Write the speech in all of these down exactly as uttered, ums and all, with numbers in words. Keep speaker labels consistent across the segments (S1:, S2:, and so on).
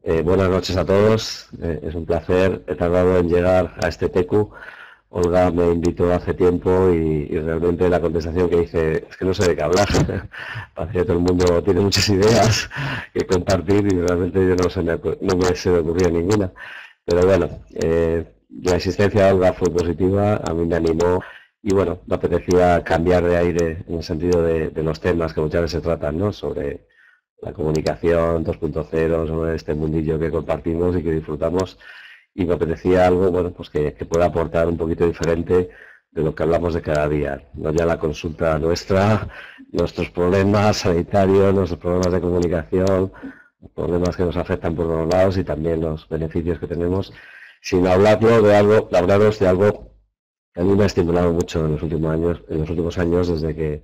S1: Eh, buenas noches a todos, eh, es un placer, he tardado en llegar a este tecu. Olga me invitó hace tiempo y, y realmente la contestación que hice es que no sé de qué hablar. Parece que todo el mundo tiene muchas ideas que compartir y realmente yo no, se me, no me se me ocurría ninguna. Pero bueno, eh, la existencia de Olga fue positiva, a mí me animó y bueno, me apetecía cambiar de aire en el sentido de, de los temas que muchas veces se tratan, ¿no? Sobre la comunicación dos punto cero, sobre este mundillo que compartimos y que disfrutamos, y me apetecía algo bueno, pues que, que pueda aportar un poquito diferente de lo que hablamos de cada día, no ya la consulta nuestra, nuestros problemas sanitarios, nuestros problemas de comunicación, problemas que nos afectan por todos lados y también los beneficios que tenemos, sino hablarlo de algo, hablaros de algo que a mí me ha estimulado mucho en los últimos años, en los últimos años desde que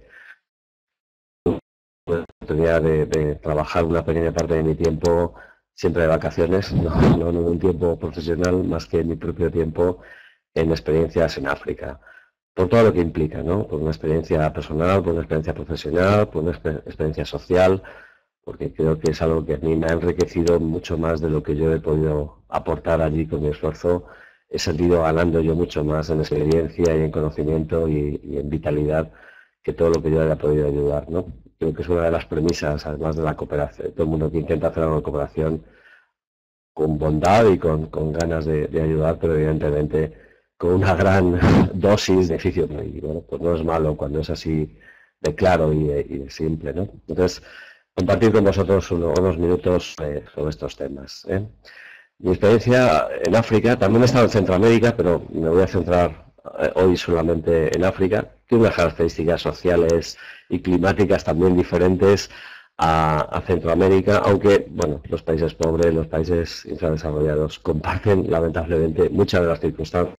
S1: la oportunidad de, de trabajar una pequeña parte de mi tiempo siempre de vacaciones, no, no en un tiempo profesional, más que en mi propio tiempo en experiencias en África, por todo lo que implica, ¿no? Por una experiencia personal, por una experiencia profesional, por una exper experiencia social, porque creo que es algo que a mí me ha enriquecido mucho más de lo que yo he podido aportar allí con mi esfuerzo. He sentido ganando yo mucho más en experiencia y en conocimiento y, y en vitalidad que todo lo que yo haya podido ayudar, ¿no? Creo que es una de las premisas, además de la cooperación. Todo el mundo que intenta hacer una cooperación con bondad y con, con ganas de, de ayudar, pero evidentemente con una gran dosis de beneficio. Y bueno, pues no es malo cuando es así de claro y, y de simple, ¿no? Entonces, compartir con vosotros uno, unos minutos eh, sobre estos temas, ¿eh? Mi experiencia en África, también he estado en Centroamérica, pero me voy a centrar eh, hoy solamente en África. Tiene unas características sociales y climáticas también diferentes a, a Centroamérica, aunque bueno, los países pobres, los países infradesarrollados comparten lamentablemente muchas de las circunstancias.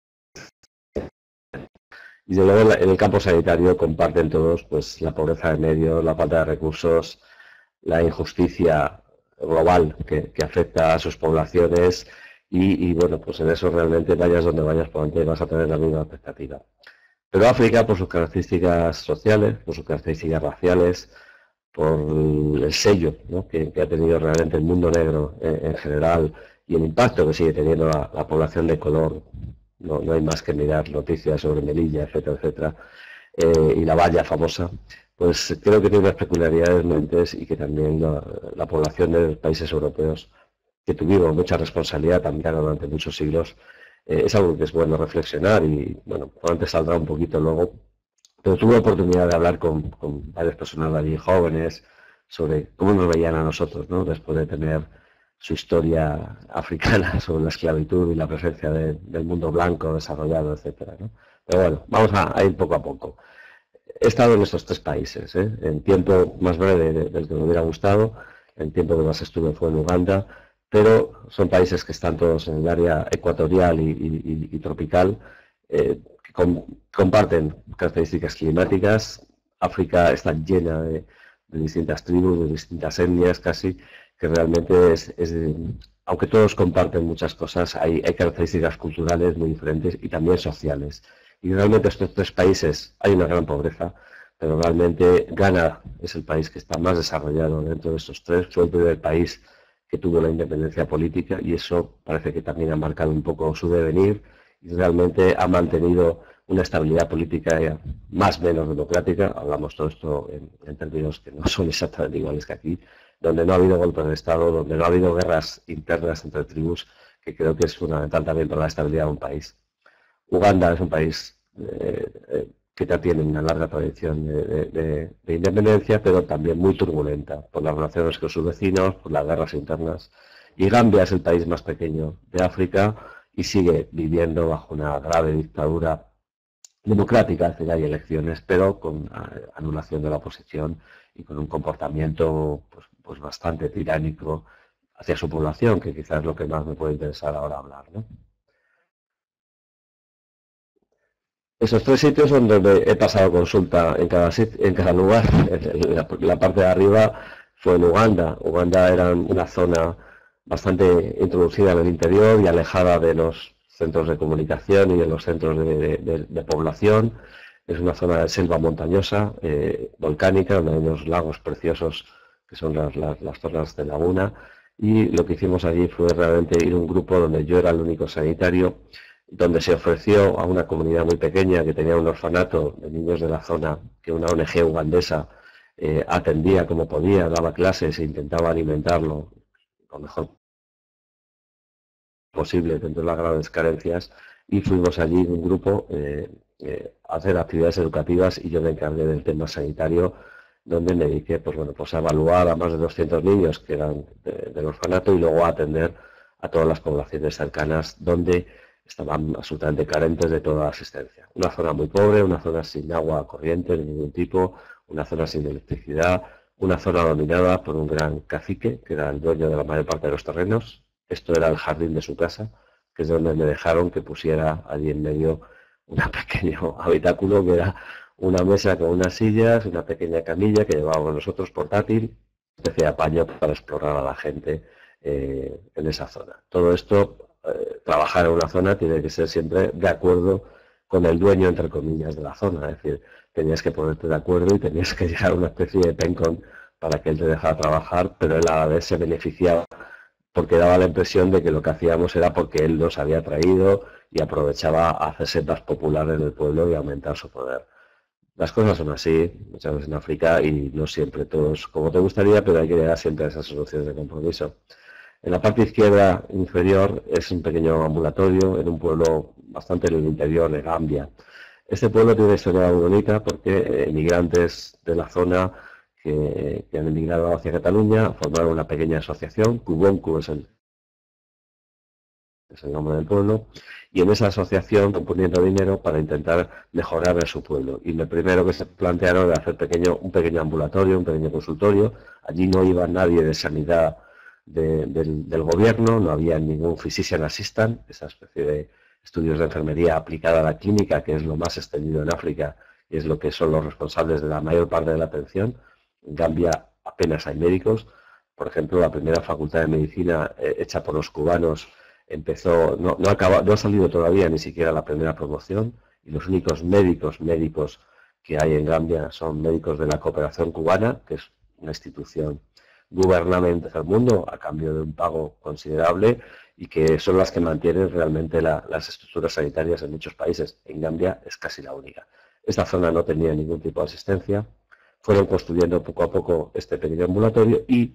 S1: Y de luego en el campo sanitario comparten todos pues la pobreza de medios, la falta de recursos, la injusticia global que, que afecta a sus poblaciones y, y bueno, pues en eso realmente vayas donde vayas por donde vas a tener la misma expectativa. Pero África, por sus características sociales, por sus características raciales, por el sello, ¿no? que, que ha tenido realmente el mundo negro en, en general y el impacto que sigue teniendo la, la población de color, no, no hay más que mirar noticias sobre Melilla, etcétera, etcétera, eh, y la valla famosa, pues creo que tiene unas peculiaridades mentes y que también la, la población de los países europeos, que tuvimos mucha responsabilidad también durante muchos siglos, eh, es algo que es bueno reflexionar y, bueno, antes saldrá un poquito luego, pero tuve la oportunidad de hablar con, con varias personas allí, jóvenes, sobre cómo nos veían a nosotros, ¿no? Después de tener su historia africana sobre la esclavitud y la presencia de, del mundo blanco desarrollado, etcétera, ¿no? Pero bueno, vamos a, a ir poco a poco. He estado en estos tres países, ¿eh? En tiempo más breve del que me hubiera gustado, el tiempo que más estuve fue en Uganda, pero son países que están todos en el área ecuatorial y, y, y tropical, eh, que com comparten características climáticas. África está llena de, de distintas tribus, de distintas etnias casi, que realmente es, es aunque todos comparten muchas cosas, hay, hay características culturales muy diferentes y también sociales. Y realmente estos tres países hay una gran pobreza, pero realmente Ghana es el país que está más desarrollado dentro de estos tres. Fue el primer país que tuvo la independencia política y eso parece que también ha marcado un poco su devenir y realmente ha mantenido una estabilidad política más o menos democrática. Hablamos todo esto en, en términos que no son exactamente iguales que aquí, donde no ha habido golpes de Estado, donde no ha habido guerras internas entre tribus, que creo que es fundamental también para la estabilidad de un país. Uganda es un país eh, eh, que ya tiene una larga tradición de, de, de independencia, pero también muy turbulenta por las relaciones con sus vecinos, por las guerras internas. Y Gambia es el país más pequeño de África y sigue viviendo bajo una grave dictadura democrática, es decir, hay elecciones, pero con anulación de la oposición y con un comportamiento pues, pues bastante tiránico hacia su población, que quizás es lo que más me puede interesar ahora hablar, ¿no? Esos tres sitios son donde he pasado consulta en cada, en cada lugar. La, la parte de arriba fue en Uganda. Uganda era una zona bastante introducida en el interior y alejada de los centros de comunicación y de los centros de, de, de población. Es una zona de selva montañosa, eh, volcánica, donde hay unos lagos preciosos que son las, las, las zonas de laguna. y lo que hicimos allí fue realmente ir a un grupo donde yo era el único sanitario, donde se ofreció a una comunidad muy pequeña que tenía un orfanato de niños de la zona, que una O N G ugandesa eh, atendía como podía, daba clases e intentaba alimentarlo lo mejor posible dentro de las grandes carencias, y fuimos allí un grupo eh, eh, a hacer actividades educativas y yo me encargué del tema sanitario, donde me dediqué pues, bueno, pues a evaluar a más de doscientos niños que eran de, del orfanato y luego a atender a todas las poblaciones cercanas donde estaban absolutamente carentes de toda asistencia. Una zona muy pobre, una zona sin agua corriente de ningún tipo, una zona sin electricidad, una zona dominada por un gran cacique que era el dueño de la mayor parte de los terrenos. Esto era el jardín de su casa, que es donde me dejaron que pusiera allí en medio un pequeño habitáculo que era una mesa con unas sillas, una pequeña camilla que llevábamos nosotros portátil, especie de apaño para explorar a la gente eh, en esa zona. Todo esto, eh, trabajar en una zona tiene que ser siempre de acuerdo con el dueño, entre comillas, de la zona. Es decir, tenías que ponerte de acuerdo y tenías que llegar a una especie de pencón para que él te dejara trabajar, pero él a la vez se beneficiaba porque daba la impresión de que lo que hacíamos era porque él los había traído y aprovechaba a hacerse más popular en el pueblo y aumentar su poder. Las cosas son así, muchas veces en África, y no siempre todos como te gustaría, pero hay que llegar siempre a esas soluciones de compromiso. En la parte izquierda inferior es un pequeño ambulatorio en un pueblo bastante en el interior de Gambia. Este pueblo tiene una historia muy bonita porque emigrantes de la zona que, que han emigrado hacia Cataluña formaron una pequeña asociación, Kubonku es el, es el nombre del pueblo, y en esa asociación están poniendo dinero para intentar mejorar en su pueblo. Y lo primero que se plantearon era hacer pequeño, un pequeño ambulatorio, un pequeño consultorio. Allí no iba nadie de sanidad de, del, del gobierno, no había ningún physician assistant, esa especie de estudios de enfermería aplicada a la clínica, que es lo más extendido en África y es lo que son los responsables de la mayor parte de la atención. En Gambia apenas hay médicos. Por ejemplo, la primera facultad de medicina eh, hecha por los cubanos empezó, no, no, acaba, no ha salido todavía ni siquiera la primera promoción, y los únicos médicos médicos que hay en Gambia son médicos de la cooperación cubana, que es una institución gubernamental del mundo a cambio de un pago considerable y que son las que mantienen realmente la, las estructuras sanitarias en muchos países. En Gambia es casi la única. Esta zona no tenía ningún tipo de asistencia. Fueron construyendo poco a poco este pequeño ambulatorio y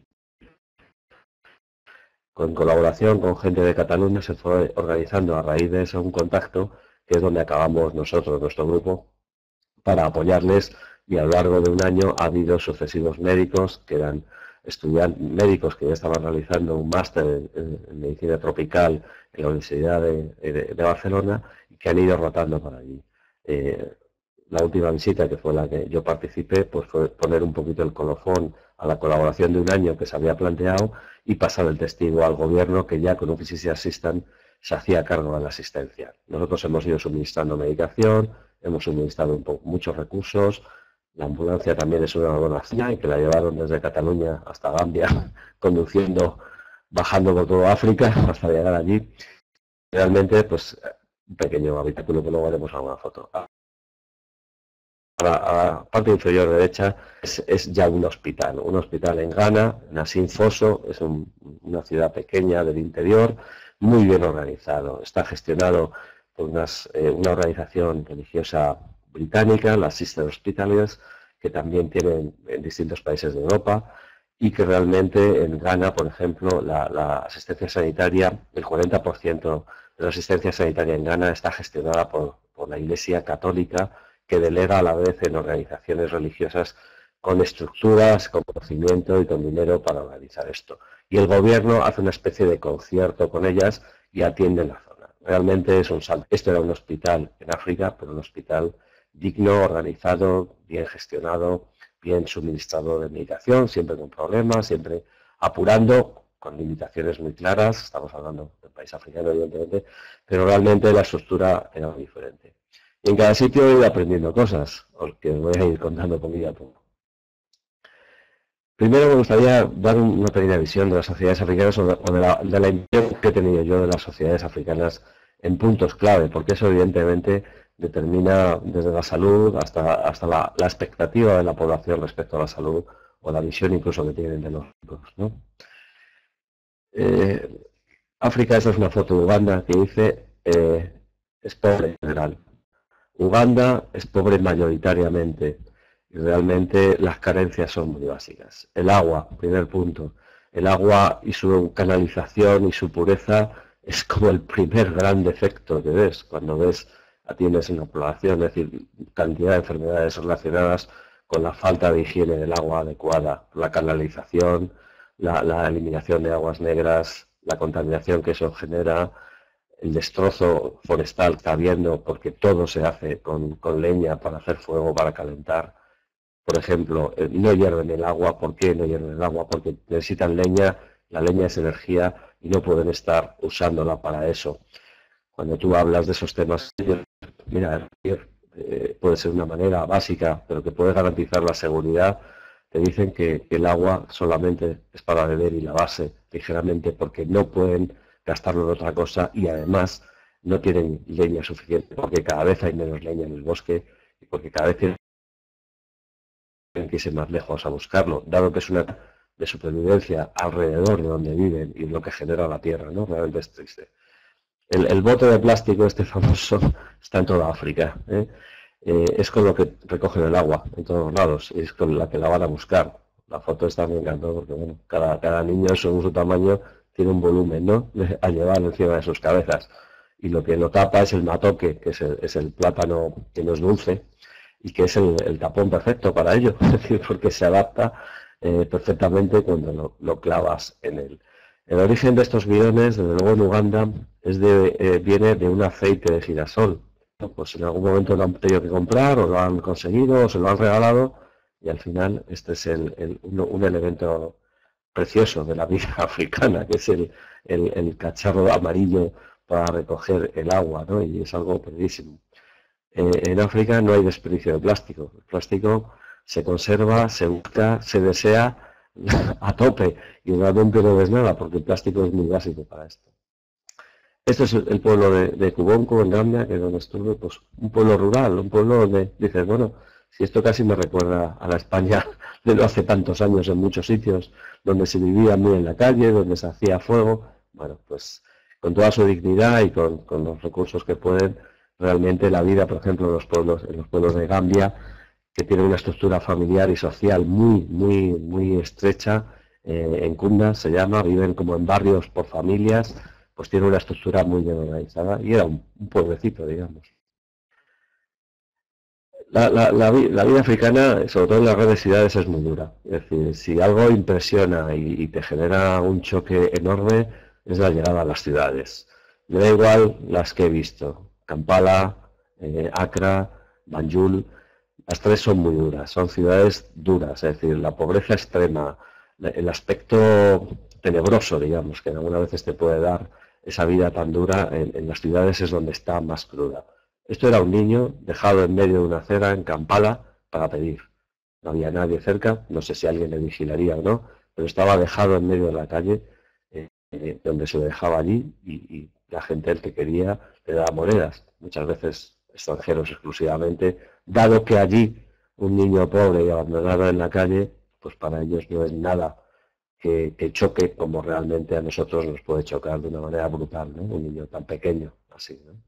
S1: con colaboración con gente de Cataluña se fue organizando a raíz de eso un contacto, que es donde acabamos nosotros, nuestro grupo, para apoyarles, y a lo largo de un año ha habido sucesivos médicos que eran estudiantes, médicos que ya estaban realizando un máster en, en, en medicina tropical en la Universidad de, de, de Barcelona y que han ido rotando por allí. Eh, la última visita, que fue la que yo participé, pues fue poner un poquito el colofón a la colaboración de un año que se había planteado y pasar el testigo al gobierno, que ya con un physician assistant se hacía cargo de la asistencia. Nosotros hemos ido suministrando medicación, hemos suministrado un poco, muchos recursos. La ambulancia también es una donación y que la llevaron desde Cataluña hasta Gambia, conduciendo, bajando por toda África hasta llegar allí. Realmente, pues, un pequeño habitáculo que luego haremos alguna foto. A la, a la parte inferior derecha es, es ya un hospital, un hospital en Ghana, en Asin Foso, es un, una ciudad pequeña del interior, muy bien organizado. Está gestionado por unas, eh, una organización religiosa británica, las Sister Hospitaliers, que también tienen en distintos países de Europa, y que realmente en Ghana, por ejemplo, la, la asistencia sanitaria, el cuarenta por ciento de la asistencia sanitaria en Ghana está gestionada por, por la Iglesia Católica, que delega a la vez en organizaciones religiosas con estructuras, con conocimiento y con dinero para organizar esto. Y el gobierno hace una especie de concierto con ellas y atiende la zona. Realmente es un salto. Esto era un hospital en África, pero un hospital digno, organizado, bien gestionado, bien suministrado de medicación, siempre con problemas, siempre apurando, con limitaciones muy claras. Estamos hablando del país africano, evidentemente, pero realmente la estructura era muy diferente. Y en cada sitio he ido aprendiendo cosas, que os voy a ir contando poquito a poco. Primero me gustaría dar una pequeña visión de las sociedades africanas o de la, de la impresión que he tenido yo de las sociedades africanas en puntos clave, porque eso evidentemente determina desde la salud hasta, hasta la, la expectativa de la población respecto a la salud o la visión incluso que tienen de los ricos, ¿no? Eh, África, esa es una foto de Uganda que dice, eh, es pobre en general. Uganda es pobre mayoritariamente y realmente las carencias son muy básicas. El agua, primer punto. El agua y su canalización y su pureza es como el primer gran defecto que ves cuando ves, atiendes una población, es decir, cantidad de enfermedades relacionadas con la falta de higiene del agua adecuada, la canalización, la, la eliminación de aguas negras, la contaminación que eso genera, el destrozo forestal que está habiendo porque todo se hace con, con leña para hacer fuego, para calentar. Por ejemplo, no hierven el agua. ¿Por qué no hierven el agua? Porque necesitan leña, la leña es energía y no pueden estar usándola para eso. Cuando tú hablas de esos temas, mira, eh, puede ser una manera básica, pero que puede garantizar la seguridad. Te dicen que el agua solamente es para beber y lavarse ligeramente porque no pueden gastarlo en otra cosa y además no tienen leña suficiente porque cada vez hay menos leña en el bosque y porque cada vez tienen que irse más lejos a buscarlo, dado que es una de supervivencia alrededor de donde viven y lo que genera la tierra, ¿no? Realmente es triste. El, el bote de plástico este famoso está en toda África, ¿eh? Eh, es con lo que recogen el agua en todos lados, y es con la que la van a buscar. La foto esta me encantó porque bueno, cada, cada niño según su tamaño tiene un volumen, ¿no?, a llevar encima de sus cabezas. Y lo que lo tapa es el matoque, que es el, es el plátano que no es dulce, y que es el, el tapón perfecto para ello, es decir, porque se adapta eh, perfectamente cuando lo, lo clavas en él. El origen de estos bidones, desde luego en Uganda, es de, eh, viene de un aceite de girasol. Pues en algún momento lo han tenido que comprar, o lo han conseguido, o se lo han regalado, y al final este es el, el, un, un elemento precioso de la vida africana, que es el, el, el cacharro amarillo para recoger el agua, ¿no? Y es algo bellísimo. Eh, en África no hay desperdicio de plástico. El plástico se conserva, se busca, se desea a tope y realmente no ves nada porque el plástico es muy básico para esto. Este es el pueblo de, de Kubonko, en Gambia, que es donde estuve, pues un pueblo rural, un pueblo donde dices, bueno, si esto casi me recuerda a la España de no hace tantos años en muchos sitios, donde se vivía muy en la calle, donde se hacía fuego, bueno, pues con toda su dignidad y con, con los recursos que pueden, realmente la vida, por ejemplo, en los pueblos, en los pueblos de Gambia, que tienen una estructura familiar y social muy, muy, muy estrecha, eh, en Kunda se llama, viven como en barrios por familias, pues tiene una estructura muy bien organizada y era un, un pueblecito, digamos. La, la, la, la vida africana, sobre todo en las grandes ciudades, es muy dura. Es decir, si algo impresiona y, y te genera un choque enorme, es la llegada a las ciudades. Me da igual las que he visto, Kampala, eh, Accra, Banjul, las tres son muy duras, son ciudades duras, es decir, la pobreza extrema, el aspecto tenebroso, digamos, que algunas veces te puede dar esa vida tan dura, en, en las ciudades es donde está más cruda. Esto era un niño dejado en medio de una acera en Kampala para pedir. No había nadie cerca, no sé si alguien le vigilaría o no, pero estaba dejado en medio de la calle, eh, eh, donde se lo dejaba allí y, y la gente, el que quería, le daba monedas, muchas veces extranjeros exclusivamente, dado que allí un niño pobre y abandonado en la calle, pues para ellos no es nada que, que choque como realmente a nosotros nos puede chocar de una manera brutal, ¿no? Un niño tan pequeño, así, ¿no?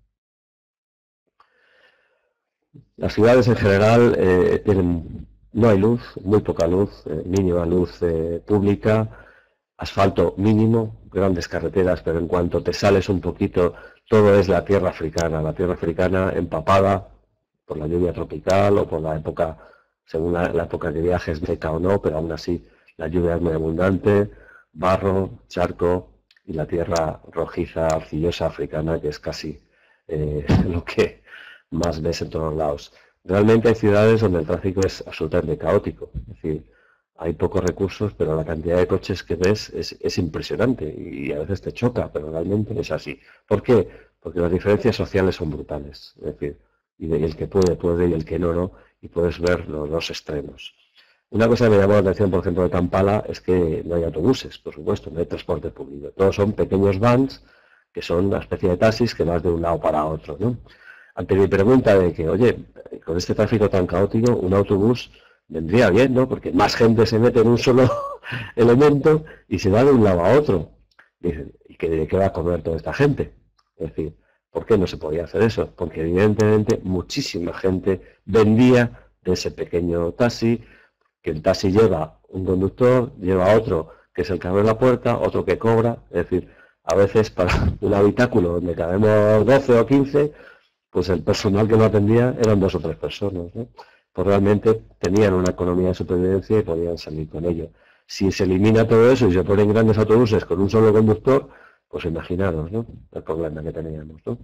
S1: Las ciudades en general eh, tienen, no hay luz, muy poca luz, eh, mínima luz eh, pública, asfalto mínimo, grandes carreteras, pero en cuanto te sales un poquito, todo es la tierra africana, la tierra africana empapada por la lluvia tropical o por la época, según la, la época que viajes, seca o no, pero aún así la lluvia es muy abundante, barro, charco y la tierra rojiza, arcillosa africana, que es casi eh, lo que más ves en todos lados. Realmente hay ciudades donde el tráfico es absolutamente caótico, es decir, hay pocos recursos, pero la cantidad de coches que ves es, es impresionante y a veces te choca, pero realmente es así. ¿Por qué? Porque las diferencias sociales son brutales, es decir, y el que puede, puede y el que no, no, y puedes ver los dos extremos. Una cosa que me llamó la atención, por ejemplo, de Kampala, es que no hay autobuses, por supuesto, no hay transporte público. Todos son pequeños vans, que son una especie de taxis que vas de un lado para otro, ¿no? Ante mi pregunta de que, oye, con este tráfico tan caótico, un autobús vendría bien, ¿no? Porque más gente se mete en un solo elemento y se va de un lado a otro. Dicen, ¿y qué, de qué va a comer toda esta gente? Es decir, ¿por qué no se podía hacer eso? Porque evidentemente muchísima gente vendía de ese pequeño taxi, que el taxi lleva un conductor, lleva otro que es el que abre la puerta, otro que cobra, es decir, a veces para un habitáculo donde cabemos doce o quince, pues el personal que lo atendía eran dos o tres personas, ¿no? Pues realmente tenían una economía de supervivencia y podían salir con ello. Si se elimina todo eso y se ponen grandes autobuses con un solo conductor, pues imaginaros, ¿no?, el problema que teníamos, ¿no?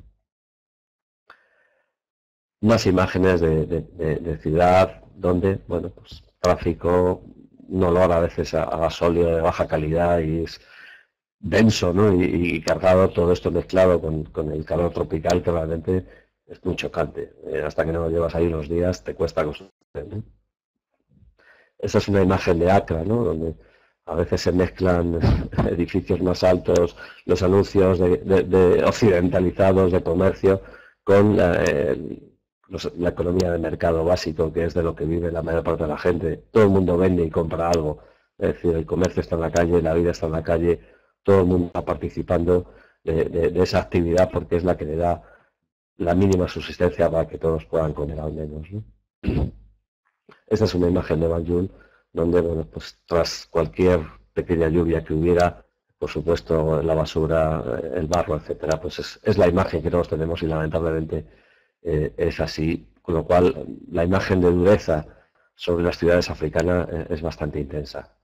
S1: Más imágenes de, de, de, de ciudad donde, bueno, pues tráfico, un olor a veces a, a gasóleo de baja calidad y es denso, ¿no? Y, y cargado, todo esto mezclado con, con el calor tropical, que realmente es muy chocante. Eh, hasta que no lo llevas ahí unos días te cuesta acostumbrarte, ¿no? Esa es una imagen de Accra, ¿no?, donde a veces se mezclan edificios más altos, los anuncios de, de, de occidentalizados de comercio, con la, eh, los, la economía de mercado básico, que es de lo que vive la mayor parte de la gente. Todo el mundo vende y compra algo. Es decir, el comercio está en la calle, la vida está en la calle, todo el mundo está participando de, de, de esa actividad porque es la que le da la mínima subsistencia para que todos puedan comer al menos, ¿no? Esta es una imagen de Banjul donde, bueno, pues tras cualquier pequeña lluvia que hubiera, por supuesto, la basura, el barro, etcétera, pues es, es la imagen que todos tenemos y lamentablemente eh, es así, con lo cual la imagen de dureza sobre las ciudades africanas eh, es bastante intensa.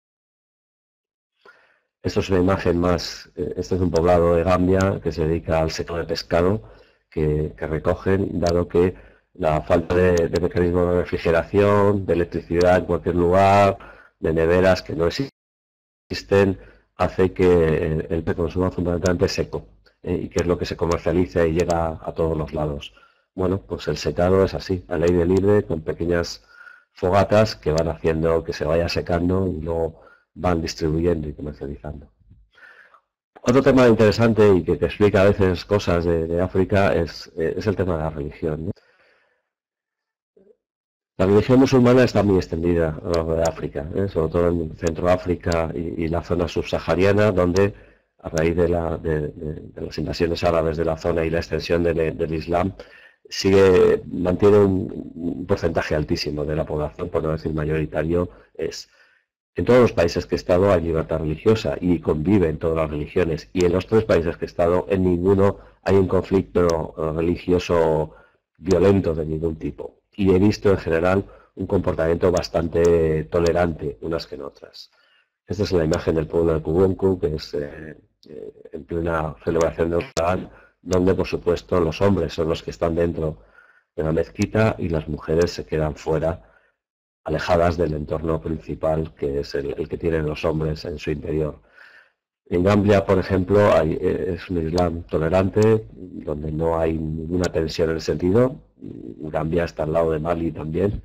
S1: Esto es una imagen más, eh, este es un poblado de Gambia que se dedica al sector de pescado, que, que recogen, dado que la falta de, de mecanismos de refrigeración, de electricidad en cualquier lugar, de neveras que no existen, hace que el, el pez consuma fundamentalmente seco, eh, y que es lo que se comercializa y llega a todos los lados. Bueno, pues el secado es así, al aire libre, con pequeñas fogatas que van haciendo que se vaya secando y luego van distribuyendo y comercializando. Otro tema interesante y que te explica a veces cosas de, de África es, es el tema de la religión, ¿no? La religión musulmana está muy extendida a lo largo de África, ¿eh? Sobre todo en Centro África y, y la zona subsahariana, donde a raíz de, la, de, de, de las invasiones árabes de la zona y la extensión de, del Islam, sigue, mantiene un, un porcentaje altísimo de la población, por no decir mayoritario. Es, en todos los países que he estado hay libertad religiosa y conviven todas las religiones, y en los tres países que he estado en ninguno hay un conflicto religioso violento de ningún tipo. Y he visto en general un comportamiento bastante tolerante unas que en otras. Esta es la imagen del pueblo de Kubunku, que es eh, eh, en plena celebración del Ramadán, donde por supuesto los hombres son los que están dentro de la mezquita y las mujeres se quedan fuera, alejadas del entorno principal, que es el, el que tienen los hombres en su interior. En Gambia, por ejemplo, hay, es un Islam tolerante, donde no hay ninguna tensión en el sentido. Gambia está al lado de Mali también,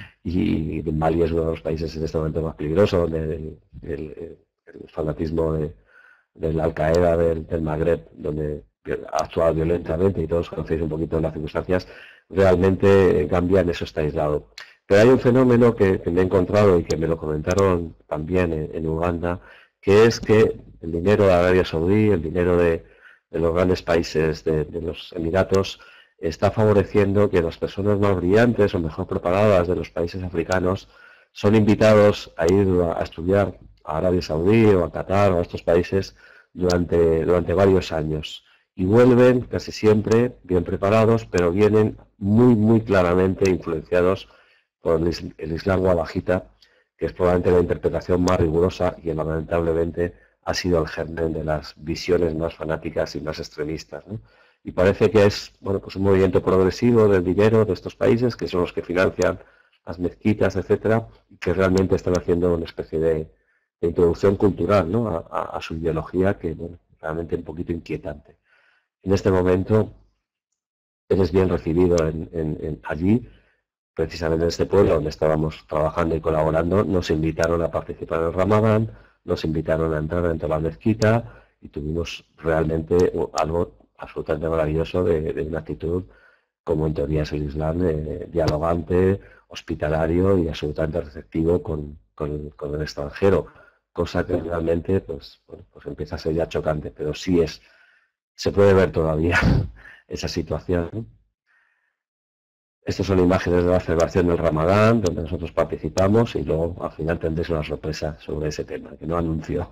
S1: y Mali es uno de los países en este momento más peligrosos, donde el, el, el fanatismo de, del Al-Qaeda del, del Magreb, donde ha actuado violentamente, y todos conocéis un poquito las circunstancias. Realmente Gambia en eso está aislado. Pero hay un fenómeno que, que me he encontrado y que me lo comentaron también en, en Uganda, que es que el dinero de Arabia Saudí, el dinero de, de los grandes países de, de los Emiratos, está favoreciendo que las personas más brillantes o mejor preparadas de los países africanos son invitados a ir a estudiar a Arabia Saudí o a Qatar o a estos países durante, durante varios años. Y vuelven casi siempre bien preparados, pero vienen muy, muy claramente influenciados por el Islam wahhabita, que es probablemente la interpretación más rigurosa y que lamentablemente ha sido el germen de las visiones más fanáticas y más extremistas, ¿no? Y parece que es, bueno, pues un movimiento progresivo del dinero de estos países, que son los que financian las mezquitas, etcétera, y que realmente están haciendo una especie de, de introducción cultural, ¿no?, a, a, a su ideología, que, bueno, realmente un poquito inquietante. En este momento eres bien recibido en, en, en allí. Precisamente en este pueblo donde estábamos trabajando y colaborando, nos invitaron a participar en el Ramadán, nos invitaron a entrar dentro de la mezquita y tuvimos realmente algo absolutamente maravilloso de, de una actitud, como en teoría es el Islam, eh, dialogante, hospitalario y absolutamente receptivo con, con, con el extranjero. cosa que realmente pues, bueno, pues empieza a ser ya chocante, pero sí es, se puede ver todavía esa situación, ¿no? Estas son imágenes de la celebración del Ramadán, donde nosotros participamos, y luego al final tendréis una sorpresa sobre ese tema, que no anunció.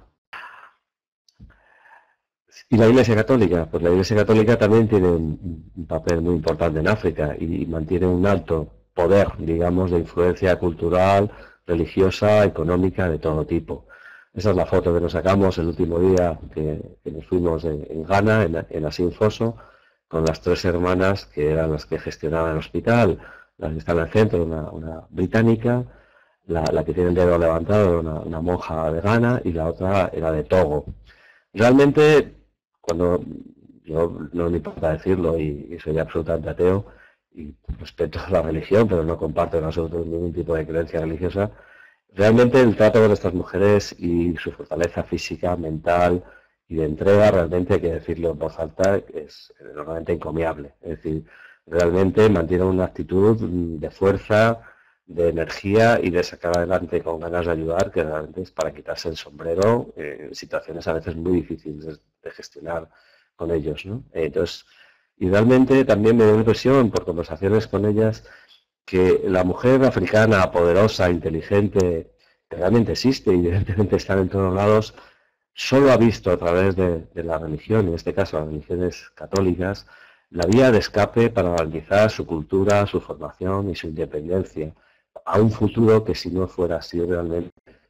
S1: ¿Y la Iglesia Católica? Pues la Iglesia Católica también tiene un, un papel muy importante en África y mantiene un alto poder, digamos, de influencia cultural, religiosa, económica, de todo tipo. Esa es la foto que nos sacamos el último día que, que nos fuimos en, en Ghana, en, en Asinfoso, con las tres hermanas que eran las que gestionaban el hospital, las que están en el centro, una, una británica, la, la que tiene el dedo levantado, una, una monja de Ghana, y la otra era de Togo. Realmente, cuando yo no me importa decirlo y, y soy absolutamente ateo y respeto la religión, pero no comparto en absoluto ningún tipo de creencia religiosa, realmente el trato con estas mujeres y su fortaleza física, mental y de entrega, realmente hay que decirlo en voz alta, es enormemente encomiable. Es decir, realmente mantienen una actitud de fuerza, de energía y de sacar adelante con ganas de ayudar, que realmente es para quitarse el sombrero en situaciones a veces muy difíciles de gestionar con ellos, ¿no? Entonces, y realmente también me dio la impresión por conversaciones con ellas que la mujer africana poderosa, inteligente, que realmente existe y evidentemente está en todos lados, solo ha visto a través de, de la religión, en este caso las religiones católicas, la vía de escape para garantizar su cultura, su formación y su independencia a un futuro que, si no fuera así realmente,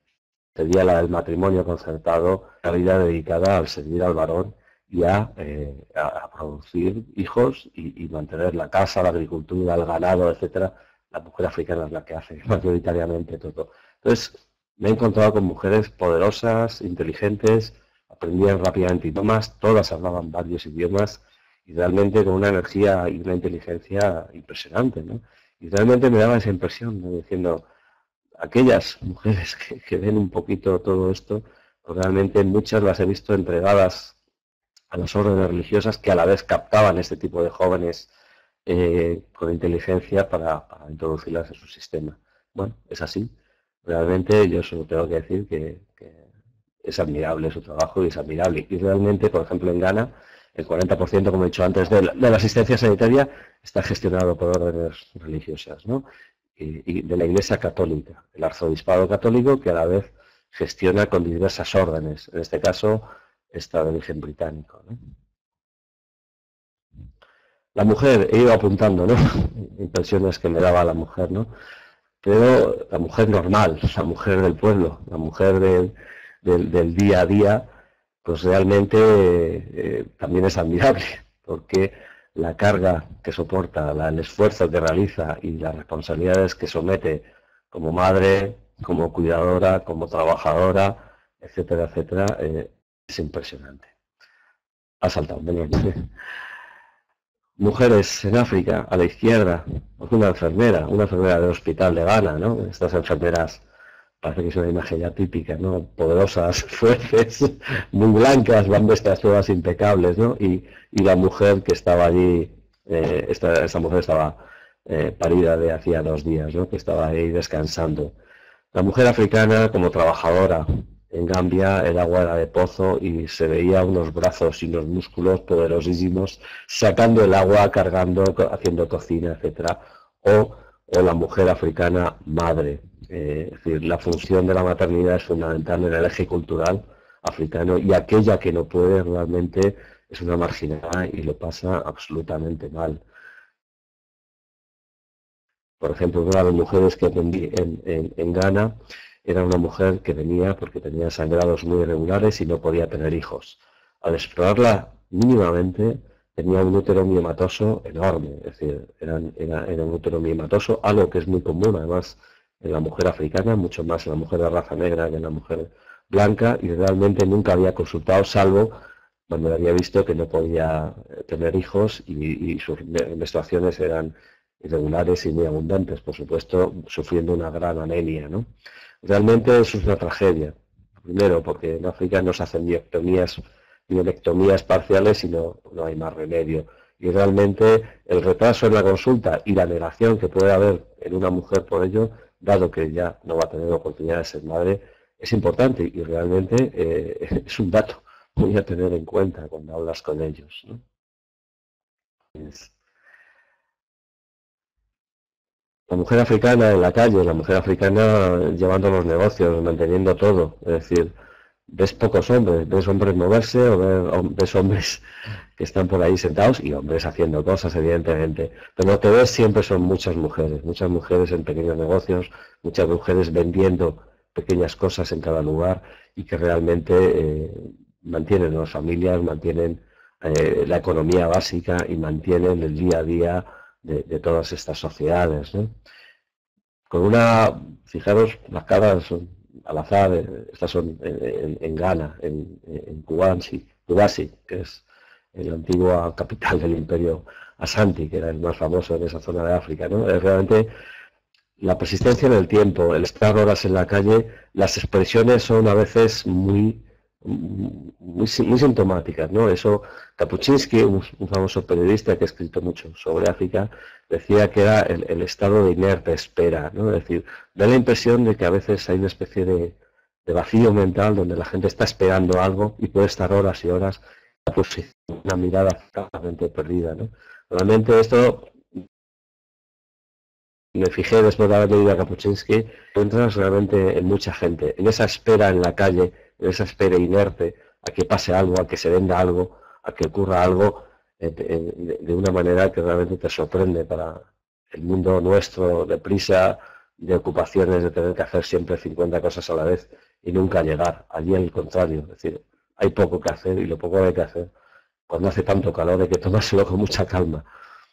S1: sería la del matrimonio concertado, la vida dedicada al servir al varón y a, eh, a, a producir hijos y, y mantener la casa, la agricultura, el ganado, etcétera. La mujer africana es la que hace mayoritariamente todo. Entonces, me he encontrado con mujeres poderosas, inteligentes, aprendían rápidamente idiomas, todas hablaban varios idiomas y realmente con una energía y una inteligencia impresionante, ¿no? Y realmente me daba esa impresión, ¿no? Diciendo, aquellas mujeres que, que ven un poquito todo esto, pues realmente muchas las he visto entregadas a las órdenes religiosas que a la vez captaban este tipo de jóvenes eh, con inteligencia para, para introducirlas en su sistema. Bueno, es así. Realmente yo solo tengo que decir que, que es admirable su trabajo y es admirable. Y realmente, por ejemplo, en Ghana, el cuarenta por ciento, como he dicho antes, de la, de la asistencia sanitaria está gestionado por órdenes religiosas, ¿no? Y, y de la Iglesia Católica, el arzobispado católico, que a la vez gestiona con diversas órdenes, en este caso, esta de origen británico, ¿no? La mujer, he ido apuntando, ¿no? Impresiones que me daba la mujer, ¿no? Pero la mujer normal, la mujer del pueblo, la mujer del, del, del día a día, pues realmente eh, también es admirable, porque la carga que soporta, la, el esfuerzo que realiza y las responsabilidades que somete como madre, como cuidadora, como trabajadora, etcétera, etcétera, eh, es impresionante. Ha saltado, menos mal. Mujeres en África, a la izquierda, pues una enfermera, una enfermera del hospital de Ghana, ¿no? Estas enfermeras, parece que es una imagen ya típica, ¿no? Poderosas, fuertes, muy blancas, van vestidas todas impecables, ¿no? Y, y la mujer que estaba allí, eh, esta, esta mujer estaba eh, parida de hacía dos días, ¿no? Que estaba ahí descansando. La mujer africana como trabajadora. En Gambia el agua era de pozo y se veía unos brazos y unos músculos poderosísimos sacando el agua, cargando, haciendo cocina, etcétera. O, o la mujer africana madre. Eh, es decir, la función de la maternidad es fundamental en el eje cultural africano y aquella que no puede realmente es una marginada y lo pasa absolutamente mal. Por ejemplo, una de las mujeres que atendí en, en, en Ghana era una mujer que venía porque tenía sangrados muy irregulares y no podía tener hijos. Al explorarla mínimamente, tenía un útero miomatoso enorme, es decir, era, era, era un útero miomatoso, algo que es muy común además en la mujer africana, mucho más en la mujer de raza negra que en la mujer blanca, y realmente nunca había consultado, salvo cuando había visto que no podía tener hijos y, y sus menstruaciones eran irregulares y muy abundantes, por supuesto, sufriendo una gran anemia, ¿no? Realmente eso es una tragedia. Primero, porque en África no se hacen miectomías, mielectomías parciales y no, no hay más remedio. Y realmente el retraso en la consulta y la negación que puede haber en una mujer por ello, dado que ya no va a tener oportunidad de ser madre, es importante y realmente eh, es un dato muy a tener en cuenta cuando hablas con ellos, ¿no? Es, la mujer africana en la calle, la mujer africana llevando los negocios, manteniendo todo, es decir, ves pocos hombres, ves hombres moverse o ves, ves hombres que están por ahí sentados y hombres haciendo cosas, evidentemente. Pero lo que ves siempre son muchas mujeres, muchas mujeres en pequeños negocios, muchas mujeres vendiendo pequeñas cosas en cada lugar y que realmente eh, mantienen las familias, mantienen eh, la economía básica y mantienen el día a día de, de todas estas sociedades, ¿no? Con una, fijaros, las caras son al azar, eh, estas son en, en, en Ghana, en, en Kubansi, Kubasi, que es la antigua capital del imperio Asanti, que era el más famoso en esa zona de África, ¿no? Es realmente la persistencia en el tiempo, el estar horas en la calle, las expresiones son a veces muy, muy, muy sintomáticas, ¿no? Eso, Kapuscinski, un, un famoso periodista que ha escrito mucho sobre África, decía que era el, el estado de inerte espera, ¿no? Es decir, da la impresión de que a veces hay una especie de, de vacío mental donde la gente está esperando algo y puede estar horas y horas en una mirada totalmente perdida, ¿no? Realmente esto, me fijé después de haber leído a Kapuscinski, entras realmente en mucha gente, en esa espera en la calle, en esa espera inerte, a que pase algo, a que se venda algo, a que ocurra algo, eh, de, de una manera que realmente te sorprende para el mundo nuestro, de prisa, de ocupaciones, de tener que hacer siempre cincuenta cosas a la vez y nunca llegar. Allí al contrario, es decir, hay poco que hacer y lo poco que hay que hacer, cuando hace tanto calor, hay que tomárselo con mucha calma.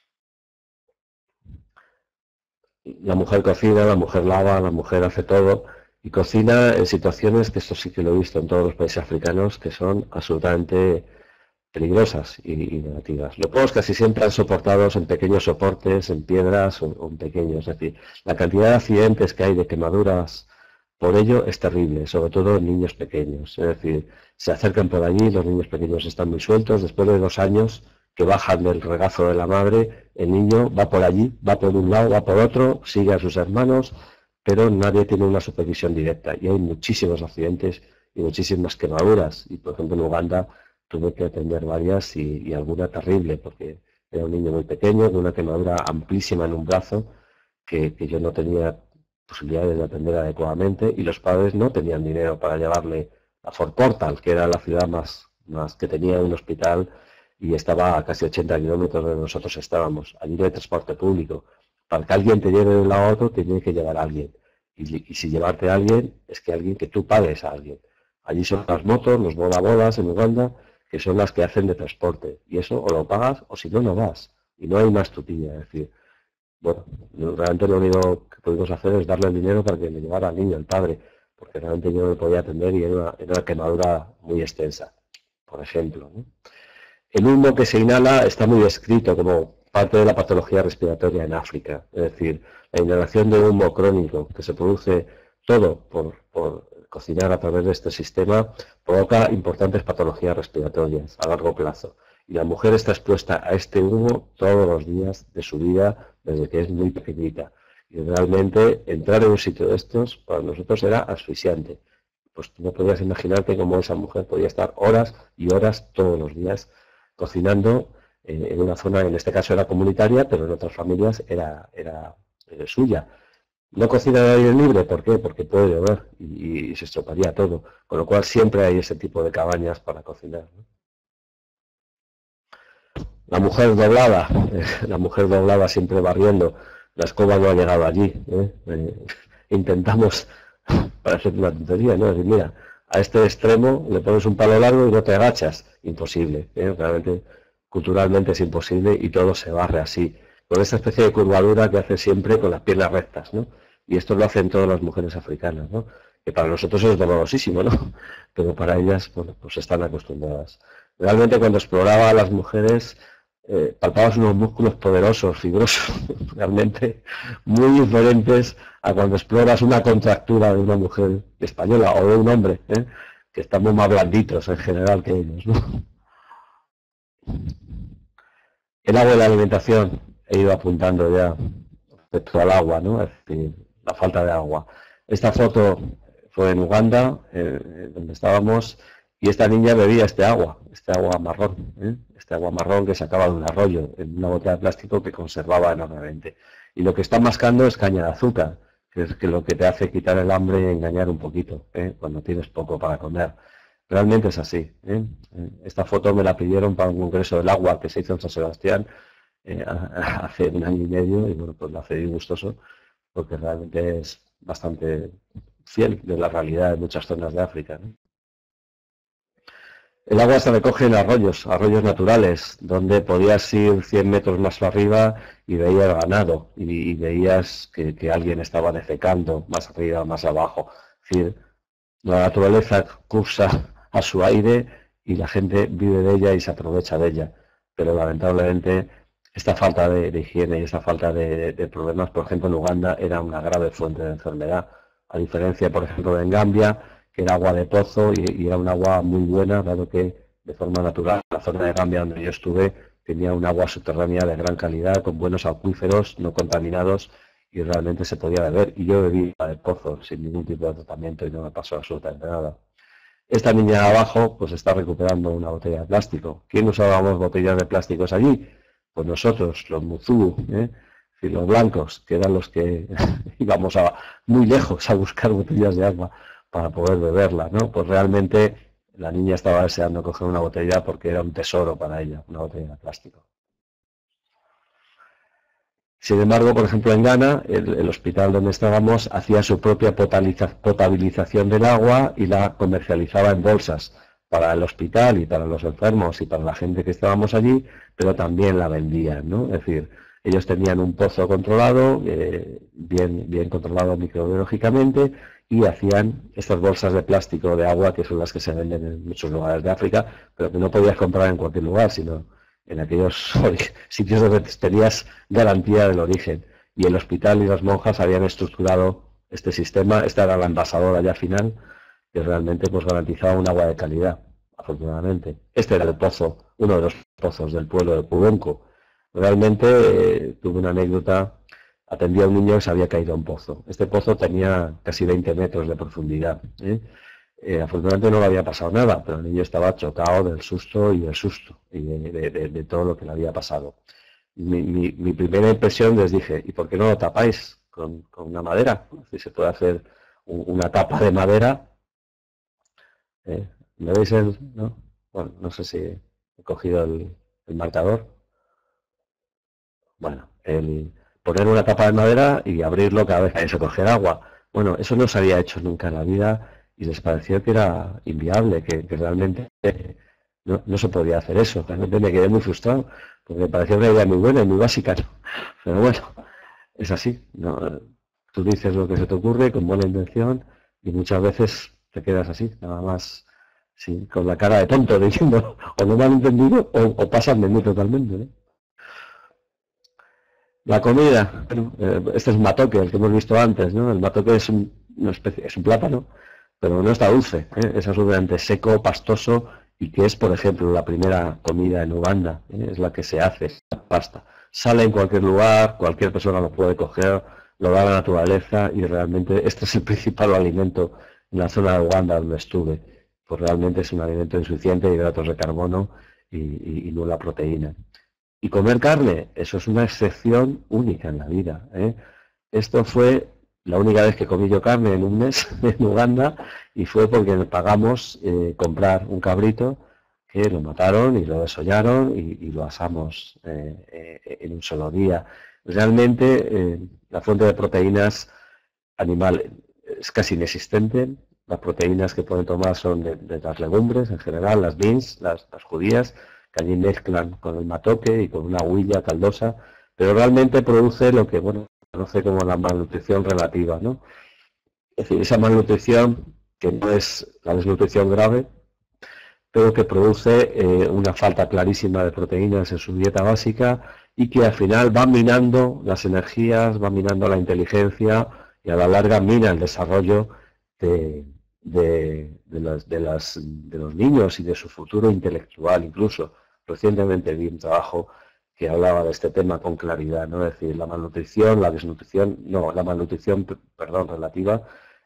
S1: La mujer cocina, la mujer lava, la mujer hace todo y cocina en situaciones, que esto sí que lo he visto en todos los países africanos, que son absolutamente peligrosas y, y negativas. Los pueblos casi siempre han soportados en pequeños soportes, en piedras o, o en pequeños. Es decir, la cantidad de accidentes que hay de quemaduras por ello es terrible, sobre todo en niños pequeños. Es decir, se acercan por allí, los niños pequeños están muy sueltos, después de dos años que bajan del regazo de la madre, el niño va por allí, va por un lado, va por otro, sigue a sus hermanos, pero nadie tiene una supervisión directa y hay muchísimos accidentes y muchísimas quemaduras. Y por ejemplo en Uganda tuve que atender varias y, y alguna terrible, porque era un niño muy pequeño, con una quemadura amplísima en un brazo, que, que yo no tenía posibilidades de atender adecuadamente y los padres no tenían dinero para llevarle a Fort Portal, que era la ciudad más, más que tenía un hospital y estaba a casi ochenta kilómetros de donde nosotros estábamos. Allí no hay transporte público. Para que alguien te lleve de un lado a otro, tiene que llevar a alguien. Y, y si llevarte a alguien, es que alguien que tú pagues a alguien. Allí son las motos, los boda-bodas en Uganda, que son las que hacen de transporte. Y eso o lo pagas o si no, no vas. Y no hay más tutilla. Es decir, bueno, realmente lo único que pudimos hacer es darle el dinero para que me llevara al niño, el padre, porque realmente yo no me podía atender y era una, era una quemadura muy extensa, por ejemplo, ¿no? El humo que se inhala está muy descrito como parte de la patología respiratoria en África, es decir, la inhalación de humo crónico que se produce todo por, por cocinar a través de este sistema provoca importantes patologías respiratorias a largo plazo. Y la mujer está expuesta a este humo todos los días de su vida desde que es muy pequeñita. Y realmente entrar en un sitio de estos para nosotros era asfixiante. Pues no podías imaginarte cómo esa mujer podía estar horas y horas todos los días cocinando en, en una zona, en este caso era comunitaria, pero en otras familias era, era, era suya. No cocina al aire libre, ¿por qué? Porque puede llover y, y se estropearía todo. Con lo cual siempre hay ese tipo de cabañas para cocinar, ¿no? La mujer doblada, eh, la mujer doblada siempre barriendo, la escoba no ha llegado allí. ¿eh? Eh, intentamos, para hacer una tontería, ¿no? Decir, mira, a este extremo le pones un palo largo y no te agachas. Imposible, ¿eh? Realmente, culturalmente es imposible y todo se barre así, con esa especie de curvadura que hace siempre con las piernas rectas, ¿no? Y esto lo hacen todas las mujeres africanas, ¿no? Que para nosotros es dolorosísimo, ¿no? Pero para ellas, bueno, pues están acostumbradas. Realmente cuando exploraba a las mujeres, eh, palpabas unos músculos poderosos, fibrosos, realmente muy diferentes a cuando exploras una contractura de una mujer española o de un hombre, ¿eh? Que estamos más blanditos en general que ellos, ¿no? El agua y la alimentación, he ido apuntando ya respecto al agua, ¿no? Es decir, la falta de agua. Esta foto fue en Uganda, eh, donde estábamos, y esta niña bebía este agua, este agua marrón, ¿eh? este agua marrón que sacaba de un arroyo, en una botella de plástico que conservaba enormemente. Y lo que está mascando es caña de azúcar, que es que lo que te hace quitar el hambre y engañar un poquito, ¿eh? cuando tienes poco para comer. Realmente es así. ¿eh? Esta foto me la pidieron para un congreso del agua que se hizo en San Sebastián eh, hace un año y medio, y bueno, pues la cedí gustoso, porque realmente es bastante fiel de la realidad de muchas zonas de África, ¿no? El agua se recoge en arroyos, arroyos naturales, donde podías ir cien metros más arriba y veías ganado, y, y veías que, que alguien estaba defecando más arriba, más abajo. Es decir, la naturaleza cursa a su aire y la gente vive de ella y se aprovecha de ella. Pero lamentablemente esta falta de, de higiene y esta falta de, de problemas, por ejemplo en Uganda, era una grave fuente de enfermedad. A diferencia, por ejemplo, de en Gambia, que era agua de pozo y, y era un agua muy buena, dado que de forma natural la zona de Gambia donde yo estuve tenía un agua subterránea de gran calidad, con buenos acuíferos, no contaminados, y realmente se podía beber. Y yo bebí agua de pozo sin ningún tipo de tratamiento y no me pasó absolutamente nada. Esta niña de abajo pues está recuperando una botella de plástico. ¿Quién usábamos botellas de plásticos allí? Pues nosotros, los Muzulu, ¿eh? Y los blancos, que eran los que íbamos a, muy lejos a buscar botellas de agua para poder beberla, ¿no? Pues realmente la niña estaba deseando coger una botella porque era un tesoro para ella, una botella de plástico. Sin embargo, por ejemplo, en Ghana, el, el hospital donde estábamos hacía su propia potabilización del agua y la comercializaba en bolsas para el hospital y para los enfermos y para la gente que estábamos allí, pero también la vendían, ¿no? Es decir, ellos tenían un pozo controlado, eh, bien, bien controlado microbiológicamente, y hacían estas bolsas de plástico de agua, que son las que se venden en muchos lugares de África, pero que no podías comprar en cualquier lugar, sino en aquellos sitios donde tenías garantía del origen. Y el hospital y las monjas habían estructurado este sistema. Esta era la envasadora ya final, que realmente pues garantizaba un agua de calidad, afortunadamente. Este era el pozo, uno de los pozos del pueblo de Kubonko. Realmente eh, tuve una anécdota. Atendí a un niño que se había caído a un pozo. Este pozo tenía casi veinte metros de profundidad, ¿eh? Eh, afortunadamente no le había pasado nada, pero el niño estaba chocado del susto y del susto y de, de, de, de todo lo que le había pasado. Mi, mi, mi primera impresión les dije, ¿y por qué no lo tapáis con, con una madera? Si se puede hacer un, una tapa de madera. ¿Eh? ¿Me veis el...? ¿No? Bueno, no sé si he cogido el, el marcador. Bueno, el poner una tapa de madera y abrirlo cada vez que hay que coger agua. Bueno, eso no se había hecho nunca en la vida y les pareció que era inviable, que, que realmente no, no se podía hacer eso. Realmente me quedé muy frustrado, porque me parecía una idea muy buena y muy básica, ¿no? Pero bueno, es así, ¿no? Tú dices lo que se te ocurre con buena intención y muchas veces te quedas así, nada más, sí, con la cara de tonto, diciendo o no me han entendido o, o pasan de mí totalmente, ¿no? La comida, bueno, este es un matoque, el que hemos visto antes, ¿no? El matoque es un, una especie, es un plátano, pero no está dulce, ¿eh? Es absolutamente seco, pastoso, y que es, por ejemplo, la primera comida en Uganda, ¿eh? Es la que se hace, la pasta. Sale en cualquier lugar, cualquier persona lo puede coger, lo da la naturaleza, y realmente este es el principal alimento en la zona de Uganda donde estuve, pues realmente es un alimento insuficiente de hidratos de carbono y, y, y nula proteína. Y comer carne, eso es una excepción única en la vida, ¿eh? Esto fue la única vez que comí yo carne en un mes en Uganda y fue porque pagamos eh, comprar un cabrito que lo mataron y lo desollaron y, y lo asamos eh, eh, en un solo día. Realmente eh, la fuente de proteínas animal es casi inexistente. Las proteínas que pueden tomar son de, de las legumbres en general, las beans, las, las judías, que allí mezclan con el matoque y con una huilla caldosa, pero realmente produce lo que, bueno, se conoce como la malnutrición relativa, ¿no? Es decir, esa malnutrición que no es la desnutrición grave, pero que produce eh, una falta clarísima de proteínas en su dieta básica y que al final va minando las energías, va minando la inteligencia y a la larga mina el desarrollo de, de, de, las, de, las, de los niños y de su futuro intelectual incluso. Recientemente vi un trabajo que hablaba de este tema con claridad, ¿no? Es decir, la malnutrición, la desnutrición, no, la malnutrición, perdón, relativa,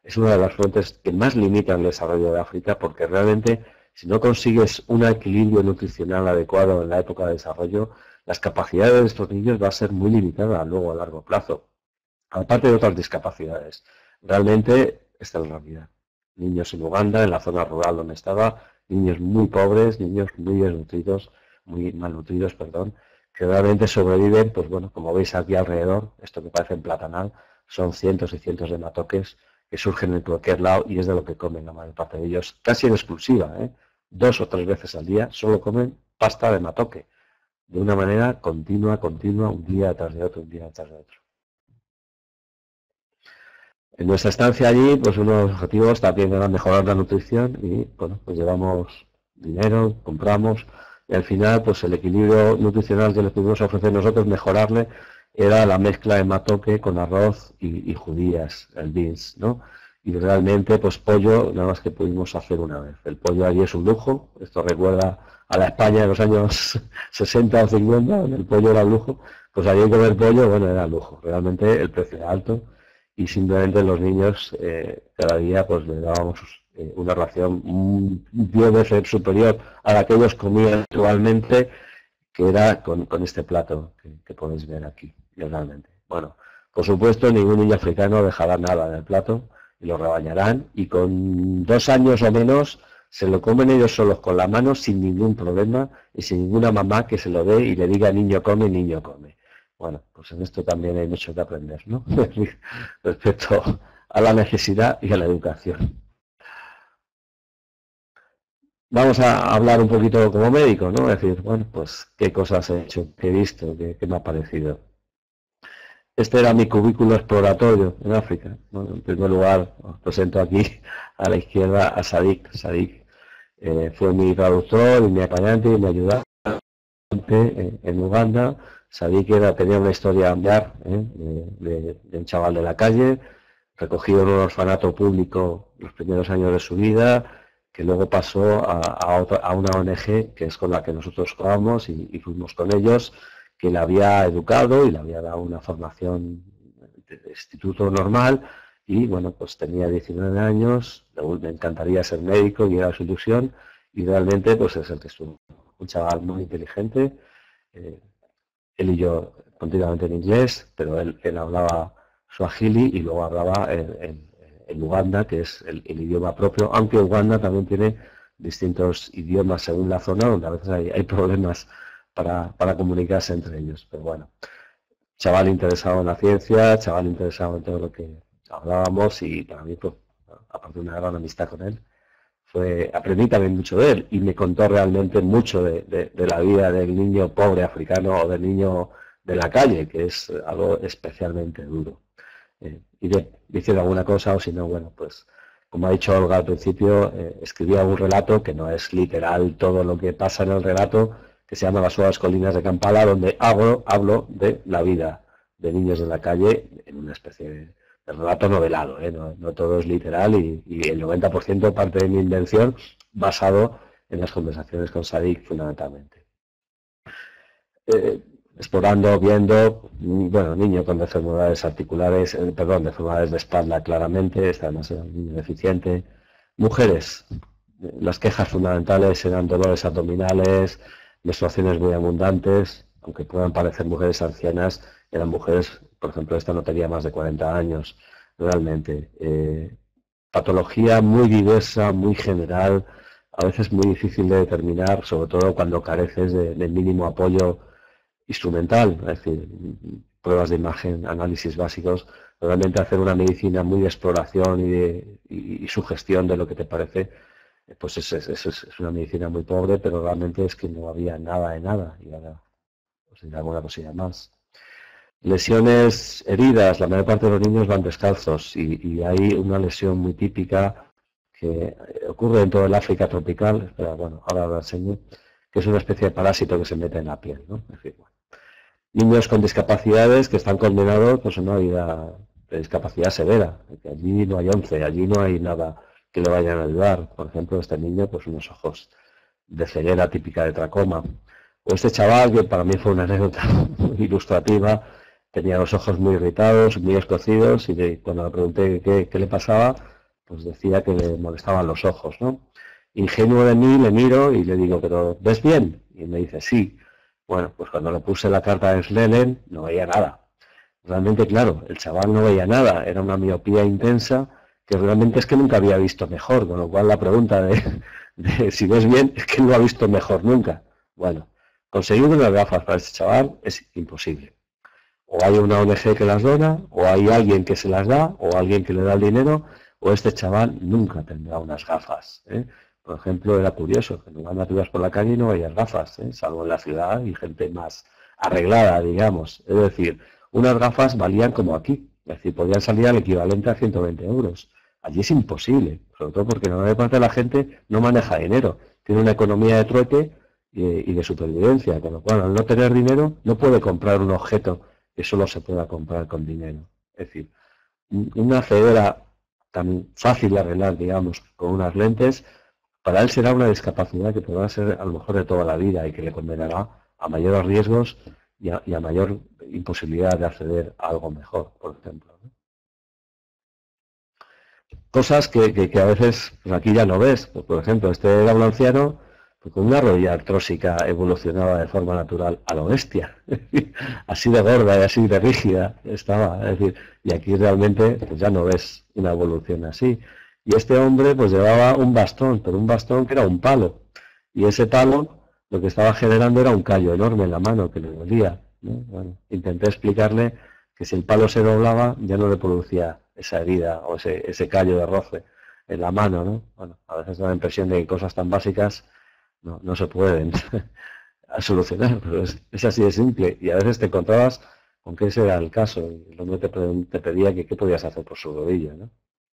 S1: es una de las fuentes que más limitan el desarrollo de África, porque realmente si no consigues un equilibrio nutricional adecuado en la época de desarrollo, las capacidades de estos niños va a ser muy limitada luego a largo plazo, aparte de otras discapacidades. Realmente esta es la realidad. Niños en Uganda, en la zona rural donde estaba, niños muy pobres, niños muy desnutridos, muy malnutridos, perdón, que realmente sobreviven, pues bueno, como veis aquí alrededor, esto que parece en platanal, son cientos y cientos de matoques que surgen en cualquier lado y es de lo que comen la mayor parte de ellos, casi en exclusiva, ¿eh? Dos o tres veces al día solo comen pasta de matoque, de una manera continua, continua, un día tras de otro, un día tras de otro. En nuestra estancia allí, pues uno de los objetivos también era mejorar la nutrición y, bueno, pues llevamos dinero, compramos y al final, pues el equilibrio nutricional que le pudimos ofrecer nosotros, mejorarle, era la mezcla de matoque con arroz y, y judías, el beans, ¿no? Y realmente, pues pollo, nada más que pudimos hacer una vez. El pollo allí es un lujo, esto recuerda a la España de los años sesenta o cincuenta, donde el pollo era un lujo, pues allí comer pollo, bueno, era lujo, realmente el precio era alto. Y simplemente los niños eh, cada día pues le dábamos eh, una ración diez veces superior a la que ellos comían actualmente, que era con, con este plato que, que podéis ver aquí, realmente. Bueno, por supuesto ningún niño africano dejará nada en el plato y lo rebañarán y con dos años o menos se lo comen ellos solos con la mano sin ningún problema y sin ninguna mamá que se lo dé y le diga niño come, niño come. Bueno, pues en esto también hay mucho que aprender, ¿no? Respecto a la necesidad y a la educación. Vamos a hablar un poquito como médico, ¿no? Es decir, bueno, pues qué cosas he hecho, qué he visto, qué, qué me ha parecido. Este era mi cubículo exploratorio en África. Bueno, en primer lugar, os presento aquí a la izquierda a Sadik. Sadik eh, fue mi traductor y mi acompañante y mi ayudante en, en Uganda. Sadik era, tenía una historia familiar, ¿eh? de, de, de un chaval de la calle, recogido en un orfanato público los primeros años de su vida, que luego pasó a, a, otra, a una O N G, que es con la que nosotros jugamos y, y fuimos con ellos, que le había educado y le había dado una formación de instituto normal, y bueno, pues tenía diecinueve años, le encantaría ser médico y era su ilusión, y realmente pues es el que estuvo. Un chaval muy inteligente, eh, él y yo continuamente en inglés, pero él, él hablaba suajili y luego hablaba en, en, en Uganda, que es el, el idioma propio, aunque Uganda también tiene distintos idiomas según la zona, donde a veces hay, hay problemas para, para comunicarse entre ellos. Pero bueno, chaval interesado en la ciencia, chaval interesado en todo lo que hablábamos y para mí, pues, aparte de una gran amistad con él, fue, aprendí también mucho de él y me contó realmente mucho de, de, de la vida del niño pobre africano o del niño de la calle, que es algo especialmente duro. Eh, y de, diciendo alguna cosa o si no, bueno, pues como ha dicho Olga al principio, eh, escribía un relato que no es literal todo lo que pasa en el relato, que se llama Las suaves colinas de Kampala, donde hablo, hablo de la vida de niños de la calle en una especie de el relato novelado, ¿eh? no, no todo es literal y, y el noventa por ciento parte de mi invención basado en las conversaciones con Sadik fundamentalmente. Eh, explorando, viendo, bueno, niño con enfermedades articulares, eh, perdón, enfermedades de espalda claramente, está además era un niño deficiente. Mujeres, las quejas fundamentales eran dolores abdominales, menstruaciones muy abundantes, aunque puedan parecer mujeres ancianas, eran mujeres, por ejemplo, esta no tenía más de cuarenta años, realmente. Eh, patología muy diversa, muy general, a veces muy difícil de determinar, sobre todo cuando careces de, de mínimo apoyo instrumental, es decir, pruebas de imagen, análisis básicos, realmente hacer una medicina muy de exploración y, de, y, y sugestión de lo que te parece, pues es, es, es, es una medicina muy pobre, pero realmente es que no había nada de nada, y ahora pues hay alguna cosilla más. Lesiones, heridas, la mayor parte de los niños van descalzos y, y hay una lesión muy típica que ocurre en todo el África tropical, espera, bueno, ahora lo enseño, que es una especie de parásito que se mete en la piel, ¿no? Es decir, bueno, niños con discapacidades que están condenados pues, a una vida de discapacidad severa, que allí no hay once, allí no hay nada que le vayan a ayudar. Por ejemplo, este niño, pues unos ojos de ceguera típica de tracoma. O este chaval, que para mí fue una anécdota muy ilustrativa, tenía los ojos muy irritados, muy escocidos, y de, cuando le pregunté qué, qué le pasaba, pues decía que le molestaban los ojos, ¿no? Ingenuo de mí, le miro y le digo, ¿pero ves bien? Y me dice, sí. Bueno, pues cuando le puse la carta de Snellen, no veía nada. Realmente, claro, el chaval no veía nada, era una miopía intensa que realmente es que nunca había visto mejor, con lo cual la pregunta de, de si ves bien es que no ha visto mejor nunca. Bueno, conseguir unas gafas para este chaval es imposible. O hay una O N G que las dona, o hay alguien que se las da, o alguien que le da el dinero, o este chaval nunca tendrá unas gafas, ¿eh? Por ejemplo, era curioso que en Uganda tú ibas por la calle y no veías gafas, ¿eh? Salvo en la ciudad y gente más arreglada, digamos. Es decir, unas gafas valían como aquí, es decir, podían salir al equivalente a ciento veinte euros. Allí es imposible, sobre todo porque la mayor parte de la gente no maneja dinero, tiene una economía de trueque y de supervivencia, con lo cual al no tener dinero no puede comprar un objeto que solo se pueda comprar con dinero. Es decir, una ceguera tan fácil de arreglar, digamos, con unas lentes, para él será una discapacidad que podrá ser a lo mejor de toda la vida y que le condenará a mayores riesgos y a, y a mayor imposibilidad de acceder a algo mejor, por ejemplo, ¿no? Cosas que, que, que a veces pues aquí ya no ves. Pues, por ejemplo, este era un anciano pues, con una rodilla artrósica evolucionaba de forma natural a lo bestia. Así de gorda y así de rígida estaba. Es decir, y aquí realmente pues, ya no ves una evolución así. Y este hombre pues llevaba un bastón, pero un bastón que era un palo. Y ese palo lo que estaba generando era un callo enorme en la mano que le dolía, ¿no? Bueno, intenté explicarle que si el palo se doblaba ya no le producía esa herida o ese, ese callo de roce en la mano, ¿no? Bueno, a veces da la impresión de que cosas tan básicas no, no se pueden solucionar, pero es, es así de simple. Y a veces te encontrabas con que ese era el caso y el hombre te, te pedía que qué podías hacer por su rodilla, ¿no?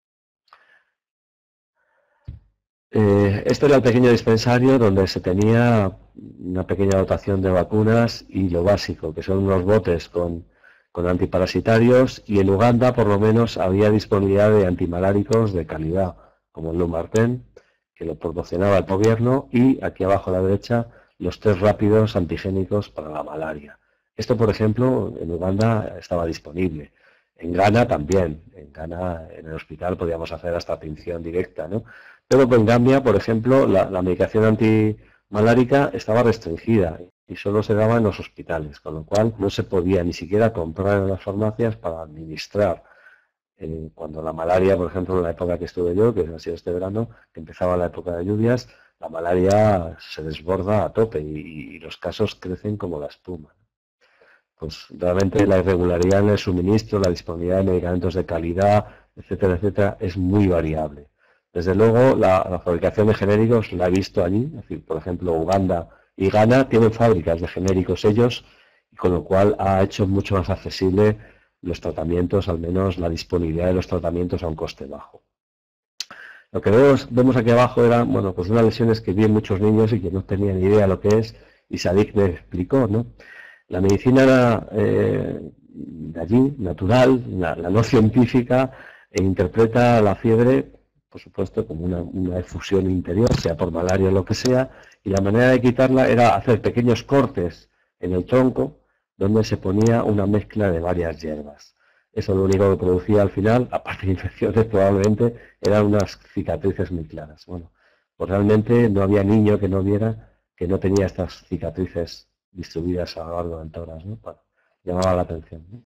S1: Eh, este era el pequeño dispensario donde se tenía una pequeña dotación de vacunas y lo básico, que son unos botes con, con antiparasitarios, y en Uganda por lo menos había disponibilidad de antimaláricos de calidad, como el Lumarten, que lo proporcionaba el gobierno, y aquí abajo a la derecha los test rápidos antigénicos para la malaria. Esto, por ejemplo, en Uganda estaba disponible. En Ghana también. En Ghana, en el hospital, podíamos hacer hasta atención directa, ¿no? Pero en Gambia, por ejemplo, la, la medicación antimalárica estaba restringida y solo se daba en los hospitales, con lo cual no se podía ni siquiera comprar en las farmacias para administrar. Eh, cuando la malaria, por ejemplo, en la época que estuve yo, que ha sido este verano, que empezaba la época de lluvias, la malaria se desborda a tope y, y los casos crecen como la espuma. Pues realmente la irregularidad en el suministro, la disponibilidad de medicamentos de calidad, etcétera, etcétera, es muy variable. Desde luego, la, la fabricación de genéricos la he visto allí, es decir, por ejemplo, Uganda y Ghana tienen fábricas de genéricos ellos, y con lo cual ha hecho mucho más accesible los tratamientos, al menos la disponibilidad de los tratamientos a un coste bajo. Lo que vemos, vemos aquí abajo eran, bueno, pues unas lesiones que vi en muchos niños y que no tenían ni idea de lo que es, y Sadik me explicó, ¿no? La medicina era eh, de allí, natural, la, la no científica, e interpreta la fiebre, por supuesto, como una, una efusión interior, sea por malaria o lo que sea, y la manera de quitarla era hacer pequeños cortes en el tronco, donde se ponía una mezcla de varias hierbas. Eso lo único que producía al final, aparte de infecciones probablemente, eran unas cicatrices muy claras. Bueno, pues realmente no había niño que no viera que no tenía estas cicatrices distribuidas a lo largo de horas, ¿no? Bueno, llamaba la atención, ¿no?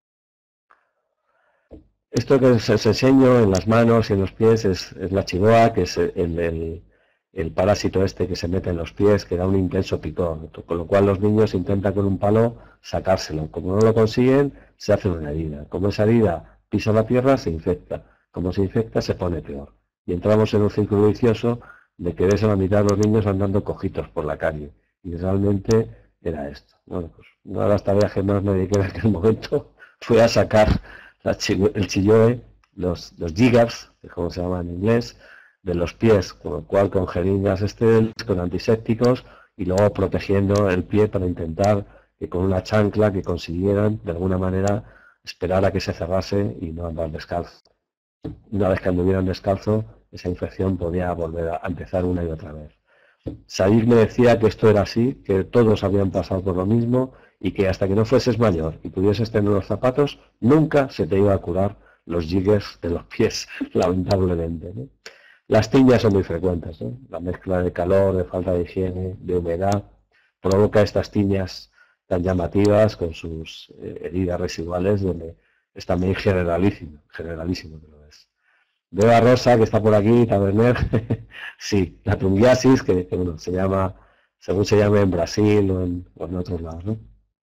S1: Esto que os enseño en las manos y en los pies es, es la chigoa, que es el, el, el parásito este que se mete en los pies, que da un intenso picor, con lo cual los niños intentan con un palo sacárselo. Como no lo consiguen, se hace una herida. Como esa herida pisa la tierra, se infecta. Como se infecta, se pone peor. Y entramos en un círculo vicioso de que ves a la mitad de los niños andando cojitos por la calle. Y realmente era esto. Bueno, pues una de las tareas que más me dediqué en aquel momento fue a sacar la chi- el chilloe, los, los jigabs, que es como se llama en inglés, de los pies, con lo cual con jeringas estériles, con antisépticos, y luego protegiendo el pie para intentar que con una chancla que consiguieran de alguna manera esperar a que se cerrase y no andar descalzo. Una vez que anduvieran descalzo, esa infección podía volver a empezar una y otra vez. Said me decía que esto era así, que todos habían pasado por lo mismo y que hasta que no fueses mayor y pudieses tener los zapatos, nunca se te iba a curar los jiggers de los pies, lamentablemente, ¿no? Las tiñas son muy frecuentes, ¿no? La mezcla de calor, de falta de higiene, de humedad, provoca estas tiñas tan llamativas con sus eh, heridas residuales, donde es también generalísimo, generalísimo que lo es. Veo a Rosa, que está por aquí, Taberner. Sí, la tungiasis, que, que bueno, se llama, según se llama en Brasil o en, o en otros lados, ¿no?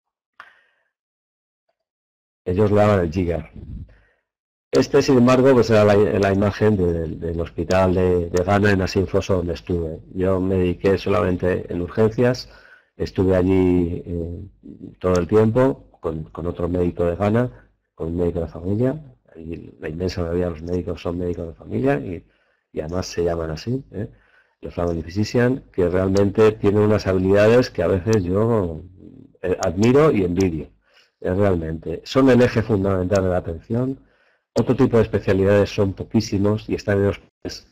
S1: Ellos lo llaman el jigger. Este, sin embargo, pues era la, la imagen de, de, del hospital de, de Ghana en Asin Fosso, donde estuve. Yo me dediqué solamente en urgencias, estuve allí eh, todo el tiempo con, con otro médico de Ghana, con un médico de familia, y la inmensa mayoría de los médicos son médicos de familia y, y además se llaman así, ¿eh? Los Family Physician, que realmente tienen unas habilidades que a veces yo eh, admiro y envidio, eh, realmente. Son el eje fundamental de la atención. Otro tipo de especialidades son poquísimos y están en los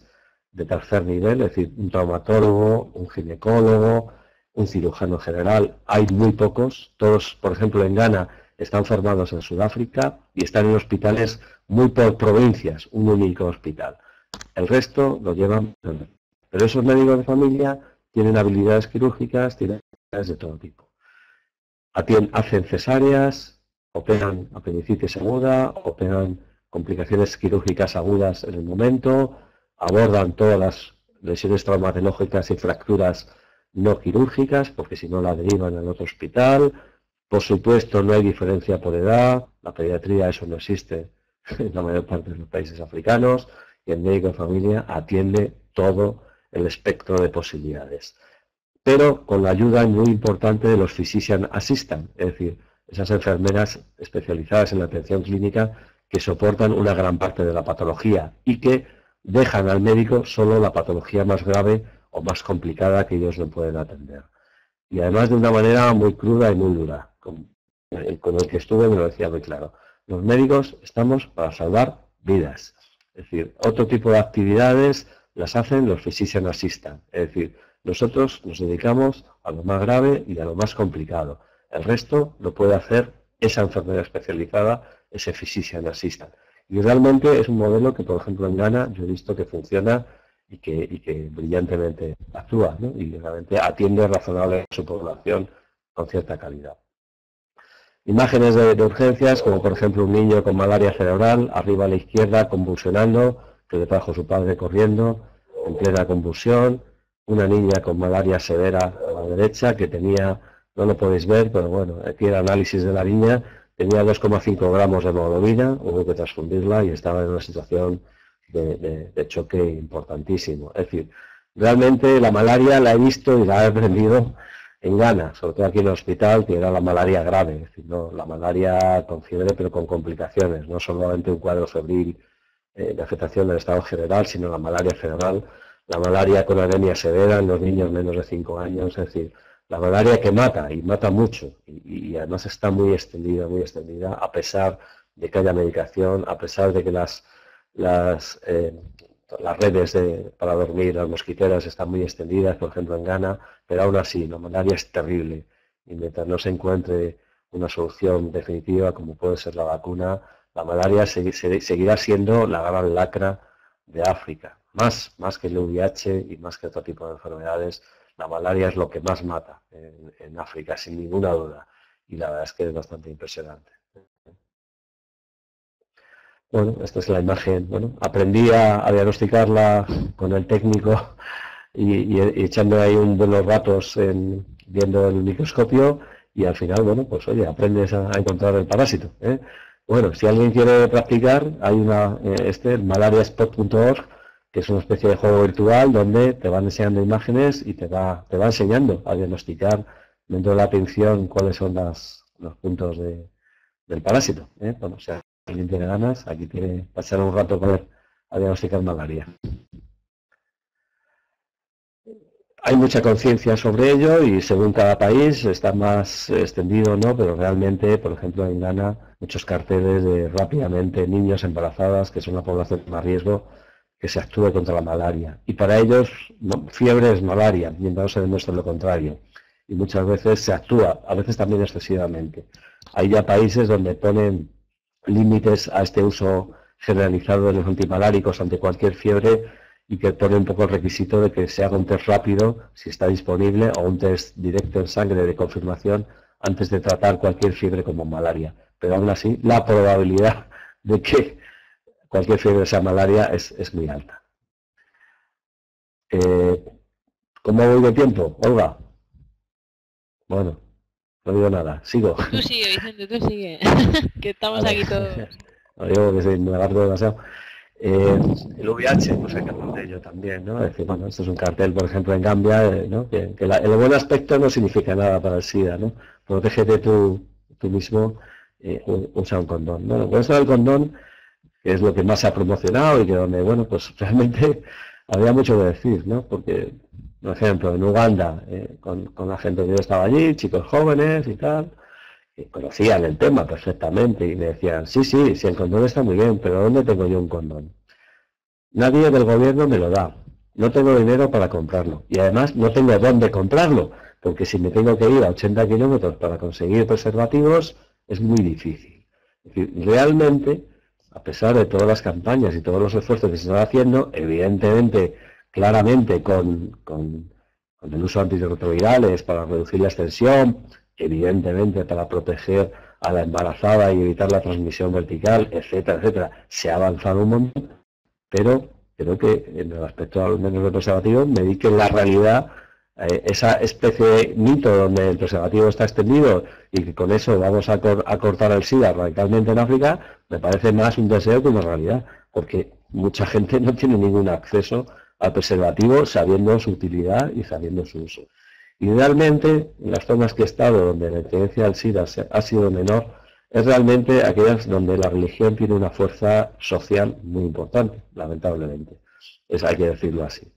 S1: de tercer nivel, es decir, un traumatólogo, un ginecólogo, un cirujano general, hay muy pocos. Todos, por ejemplo, en Ghana están formados en Sudáfrica y están en hospitales muy por provincias, un único hospital. El resto lo llevan. Pero esos médicos de familia tienen habilidades quirúrgicas, tienen habilidades de todo tipo. Atien, hacen cesáreas, operan apendicitis aguda, operan complicaciones quirúrgicas agudas en el momento, abordan todas las lesiones traumatológicas y fracturas no quirúrgicas, porque si no la derivan al otro hospital. Por supuesto, no hay diferencia por edad, la pediatría, eso no existe en la mayor parte de los países africanos, y el médico de familia atiende todo el espectro de posibilidades. Pero con la ayuda muy importante de los physician assistant, es decir, esas enfermeras especializadas en la atención clínica que soportan una gran parte de la patología y que dejan al médico solo la patología más grave o más complicada que ellos no pueden atender. Y además de una manera muy cruda y muy dura. Con, con el que estuve me lo decía muy claro. Los médicos estamos para salvar vidas. Es decir, otro tipo de actividades las hacen los physician assistant. Es decir, nosotros nos dedicamos a lo más grave y a lo más complicado. El resto lo puede hacer esa enfermera especializada, ese physician assistant. Y realmente es un modelo que, por ejemplo, en Ghana yo he visto que funciona y que, y que brillantemente actúa, ¿no? Y realmente atiende razonable a su población con cierta calidad. Imágenes de, de urgencias, como por ejemplo un niño con malaria cerebral, arriba a la izquierda convulsionando, que le trajo su padre corriendo, en plena convulsión. Una niña con malaria severa a la derecha, que tenía, no lo podéis ver, pero bueno, aquí el análisis de la niña, tenía dos coma cinco gramos de hemoglobina, hubo que transfundirla y estaba en una situación de, de, de choque importantísimo. Es decir, realmente la malaria la he visto y la he aprendido en Ghana, sobre todo aquí en el hospital, que era la malaria grave, es decir, no, la malaria con fiebre pero con complicaciones, no solamente un cuadro febril eh, de afectación del estado general, sino la malaria cerebral, la malaria con anemia severa en los niños menos de cinco años, es decir, la malaria que mata, y mata mucho, y, y además está muy extendida, muy extendida, a pesar de que haya medicación, a pesar de que las, las, eh, las redes de, para dormir, las mosquiteras están muy extendidas, por ejemplo en Ghana, pero aún así la malaria es terrible, y mientras no se encuentre una solución definitiva, como puede ser la vacuna, la malaria se, se, seguirá siendo la gran lacra de África. Más, más que el V I H y más que otro tipo de enfermedades, la malaria es lo que más mata en, en África, sin ninguna duda. Y la verdad es que es bastante impresionante. Bueno, esta es la imagen. Bueno, aprendí a, a diagnosticarla con el técnico y, y, y echando ahí un buenos ratos en, viendo el microscopio y al final, bueno, pues oye, aprendes a, a encontrar el parásito, ¿eh? Bueno, si alguien quiere practicar, hay una, eh, este, malariaspot punto org, que es una especie de juego virtual donde te van enseñando imágenes y te va, te va enseñando a diagnosticar dentro de la atención cuáles son las, los puntos de, del parásito, ¿eh? Bueno, o sea, si alguien tiene ganas, aquí tiene pasar un rato para a diagnosticar malaria. Hay mucha conciencia sobre ello y según cada país está más extendido o no, pero realmente, por ejemplo, en Ghana, muchos carteles de rápidamente niños embarazadas, que son la población de más riesgo, que se actúe contra la malaria. Y para ellos, no, fiebre es malaria, mientras no se demuestra lo contrario. Y muchas veces se actúa, a veces también excesivamente. Hay ya países donde ponen límites a este uso generalizado de los antimaláricos ante cualquier fiebre y que pone un poco el requisito de que se haga un test rápido, si está disponible, o un test directo en sangre de confirmación antes de tratar cualquier fiebre como malaria. Pero aún así, la probabilidad de que cualquier fiebre sea malaria es, es muy alta. Eh, ¿Cómo voy de tiempo, Olga? Bueno, no digo nada, sigo.
S2: Tú sigue, Vicente, tú sigue, que estamos
S1: Vale.
S2: aquí todos.
S1: No digo que se me alargo demasiado. Eh, el V I H, pues hay que hablar de ello también, ¿no? Es decir, bueno, esto es un cartel, por ejemplo, en Gambia, eh, ¿no? Que, que la, el buen aspecto no significa nada para el SIDA, ¿no? Protégete tú, tú mismo, eh, usa un condón. Bueno, con eso del condón, que es lo que más se ha promocionado y que donde, bueno, pues realmente había mucho que decir, ¿no? Porque, por ejemplo, en Uganda, eh, con, con la gente que yo estaba allí, chicos jóvenes y tal, que conocían el tema perfectamente y me decían, sí, sí, sí, el condón está muy bien, pero ¿dónde tengo yo un condón? Nadie del gobierno me lo da, no tengo dinero para comprarlo y además no tengo dónde comprarlo, porque si me tengo que ir a ochenta kilómetros para conseguir preservativos es muy difícil. Es decir, realmente, a pesar de todas las campañas y todos los esfuerzos que se están haciendo, evidentemente, claramente con, con, con el uso de antirretrovirales para reducir la extensión, evidentemente para proteger a la embarazada y evitar la transmisión vertical, etcétera, etcétera, se ha avanzado un montón, pero creo que en el aspecto al menos del preservativo me di que en la realidad eh, esa especie de mito donde el preservativo está extendido y que con eso vamos a, cor a cortar el SIDA radicalmente en África, me parece más un deseo que una realidad, porque mucha gente no tiene ningún acceso al preservativo sabiendo su utilidad y sabiendo su uso. Idealmente, en las zonas que he estado donde la incidencia del SIDA ha sido menor, es realmente aquellas donde la religión tiene una fuerza social muy importante, lamentablemente. Es, hay que decirlo así.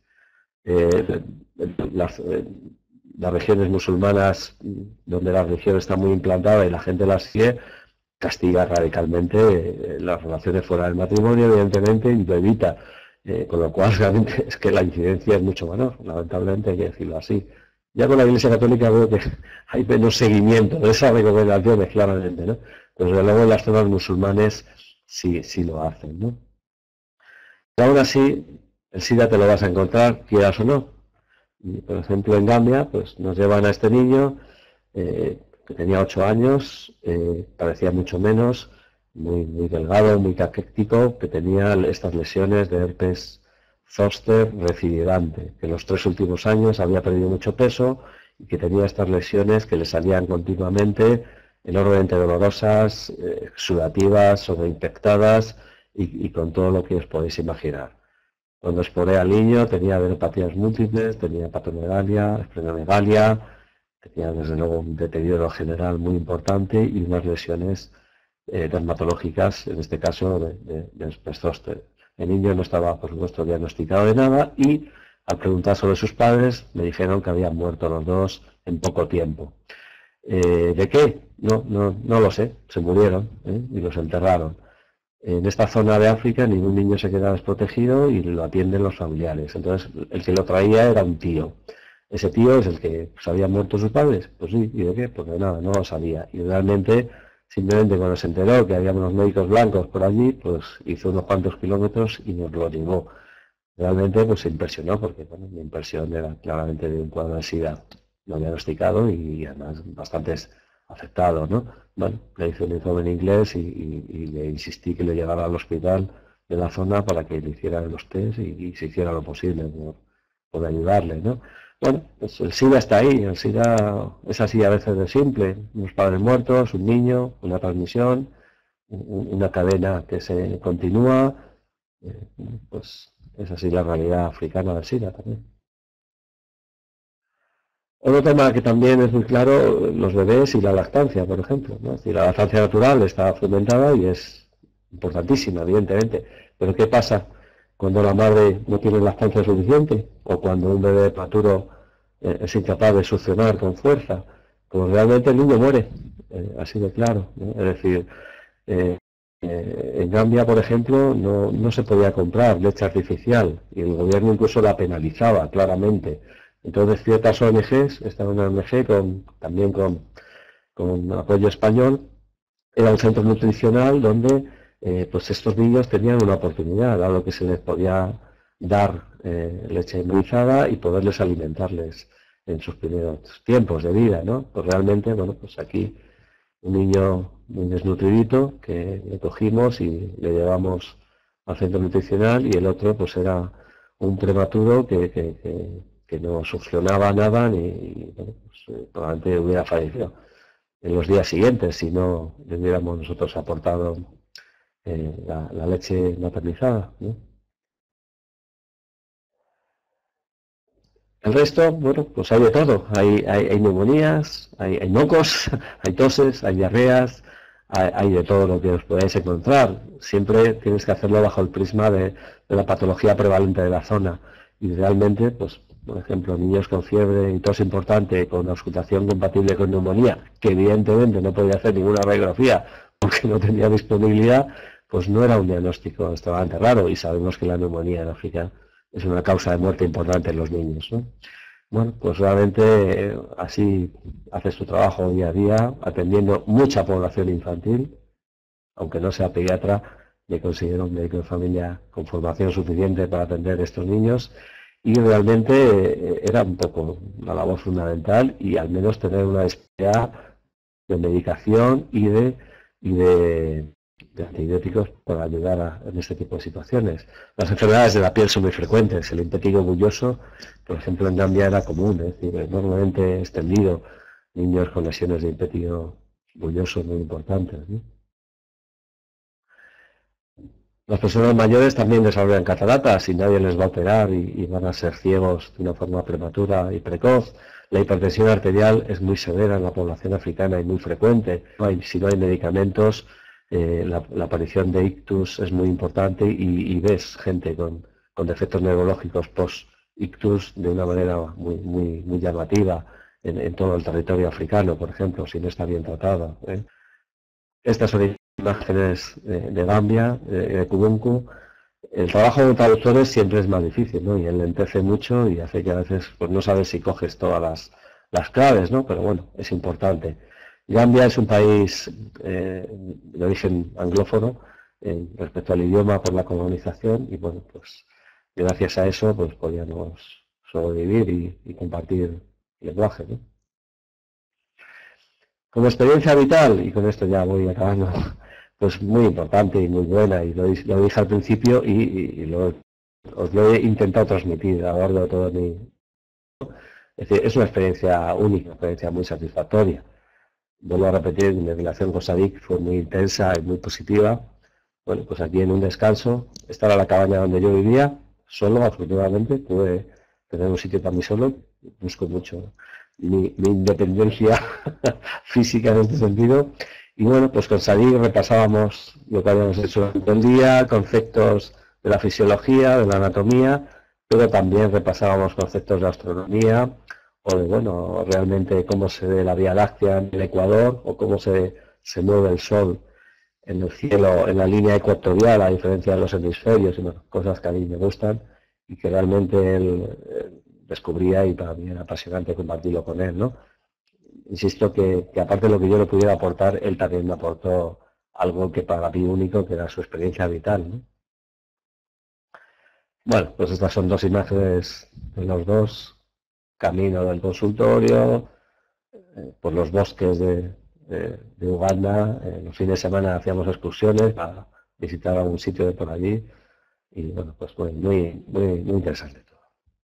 S1: Eh, las, eh, las regiones musulmanas donde la religión está muy implantada y la gente la sigue, castiga radicalmente eh, las relaciones fuera del matrimonio, evidentemente, y lo evita. Eh, con lo cual, realmente, es que la incidencia es mucho menor, lamentablemente, hay que decirlo así. Ya con la Iglesia Católica veo que hay menos seguimiento de esas recomendaciones, claramente, ¿no? Pues desde luego en las zonas musulmanes sí, sí lo hacen, ¿no? Y aún así, el SIDA te lo vas a encontrar, quieras o no. Y, por ejemplo, en Gambia, pues nos llevan a este niño eh, que tenía ocho años, eh, parecía mucho menos, muy, muy delgado, muy caquético, que tenía estas lesiones de herpes zóster recidivante, que en los tres últimos años había perdido mucho peso y que tenía estas lesiones que le salían continuamente, enormemente dolorosas, eh, sudativas, sobreinfectadas y, y con todo lo que os podéis imaginar. Cuando exploré al niño tenía adenopatías múltiples, tenía hepatomegalia, esplenomegalia, tenía desde luego un deterioro general muy importante y unas lesiones eh, dermatológicas, en este caso de, de, de herpes zóster. El niño no estaba, por supuesto, diagnosticado de nada y al preguntar sobre sus padres me dijeron que habían muerto los dos en poco tiempo. Eh, ¿De qué? No, no, no lo sé, se murieron ¿eh? y los enterraron. En esta zona de África ningún niño se queda desprotegido y lo atienden los familiares. Entonces el que lo traía era un tío. ¿Ese tío es el que se habían muerto sus padres? Pues sí, ¿y de qué? Pues de nada, no lo sabía. Y realmente, simplemente cuando se enteró que había unos médicos blancos por allí, pues hizo unos cuantos kilómetros y nos lo llevó. Realmente pues se impresionó, porque bueno, mi impresión era claramente de un cuadro de SIDA no diagnosticado y además bastante afectado, ¿no? Bueno, le hice un informe en inglés y, y, y le insistí que le llevara al hospital de la zona para que le hicieran los test y, y se hiciera lo posible por, por ayudarle, ¿no? Bueno, pues el SIDA está ahí, el SIDA es así a veces de simple, unos padres muertos, un niño, una transmisión, una cadena que se continúa, eh, pues es así la realidad africana del SIDA también. Otro tema que también es muy claro, los bebés y la lactancia, por ejemplo, ¿no? Es decir, la lactancia natural está fomentada y es importantísima, evidentemente, pero ¿qué pasa cuando la madre no tiene lactancia suficiente o cuando un bebé prematuro eh, es incapaz de succionar con fuerza? Pues realmente el niño muere, eh, así de claro, ¿no? Es decir, eh, eh, en Gambia, por ejemplo, no, no se podía comprar leche artificial y el gobierno incluso la penalizaba claramente. Entonces ciertas O N Ges, esta una O N Ge con, también con, con apoyo español, era un centro nutricional donde eh, pues estos niños tenían una oportunidad, dado que se les podía dar eh, leche inmunizada y poderles alimentarles en sus primeros tiempos de vida, ¿no? Pues realmente, bueno, pues aquí un niño muy desnutridito que le cogimos y le llevamos al centro nutricional, y el otro pues era un prematuro que, que, que, que no succionaba nada ni, y, bueno, pues, eh, probablemente hubiera fallecido en los días siguientes si no le hubiéramos nosotros aportado eh, la, la leche maternizada, ¿no? El resto, bueno, pues hay de todo. Hay, hay, hay neumonías, hay, hay mocos, hay toses, hay diarreas, hay, hay de todo lo que os podáis encontrar. Siempre tienes que hacerlo bajo el prisma de, de la patología prevalente de la zona. Y realmente, pues, por ejemplo, niños con fiebre y tos importante, con auscultación compatible con neumonía, que evidentemente no podía hacer ninguna radiografía porque no tenía disponibilidad, pues no era un diagnóstico extremadamente raro, y sabemos que la neumonía en África es una causa de muerte importante en los niños, ¿no? Bueno, pues realmente eh, así haces tu trabajo día a día, atendiendo mucha población infantil, aunque no sea pediatra. Me considero un médico de familia con formación suficiente para atender a estos niños, y realmente eh, era un poco una labor fundamental, y al menos tener una especie de medicación y de, y de de antibióticos para ayudar a, en este tipo de situaciones. Las enfermedades de la piel son muy frecuentes. El impétigo bulloso, por ejemplo, en Gambia era común, es decir, enormemente extendido, niños con lesiones de impétigo bulloso muy importantes, ¿no? Las personas mayores también desarrollan cataratas y nadie les va a operar, y, y van a ser ciegos de una forma prematura y precoz. La hipertensión arterial es muy severa en la población africana y muy frecuente. No hay, si no hay medicamentos, Eh, la, la aparición de ictus es muy importante, y, y ves gente con, con defectos neurológicos post-ictus de una manera muy, muy, muy llamativa en, en todo el territorio africano, por ejemplo, si no está bien tratada, ¿eh? Estas son imágenes de, de Gambia, de, de Kubunku. El trabajo de traductores siempre es más difícil, ¿no? Y enlentece mucho y hace que a veces pues, no sabes si coges todas las, las claves, ¿no? Pero bueno, es importante. Gambia es un país eh, de origen anglófono eh, respecto al idioma por la colonización, y bueno, pues gracias a eso pues podíamos sobrevivir y, y compartir lenguaje, ¿no? Como experiencia vital, y con esto ya voy acabando, pues muy importante y muy buena, y lo, lo dije al principio, y, y, y lo, os lo he intentado transmitir a lo largo de todo mi... Es decir, es una experiencia única, una experiencia muy satisfactoria. Vuelvo a repetir, mi relación con Sadik fue muy intensa y muy positiva. Bueno, pues aquí en un descanso, estar a la cabaña donde yo vivía, solo, afortunadamente, pude tener un sitio para mí solo. Busco mucho mi, mi independencia física en este sentido. Y bueno, pues con Sadik repasábamos lo que habíamos hecho durante el día, conceptos de la fisiología, de la anatomía, pero también repasábamos conceptos de astronomía, o de, bueno, realmente cómo se ve la Vía Láctea en el Ecuador, o cómo se, se mueve el Sol en el cielo, en la línea ecuatorial, a diferencia de los hemisferios, y bueno, cosas que a mí me gustan y que realmente él eh, descubría, y para mí era apasionante compartirlo con él, ¿no? Insisto que, que aparte de lo que yo le pudiera aportar, él también me aportó algo que para mí único, que era su experiencia vital, ¿no? Bueno, pues estas son dos imágenes de los dos, camino del consultorio, eh, por los bosques de, de, de Uganda. Eh, los fines de semana hacíamos excursiones para visitar algún sitio de por allí, y bueno, pues muy, muy, muy, muy interesante todo.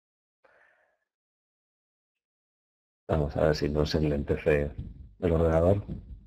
S1: Vamos a ver si nos enlentece el ordenador.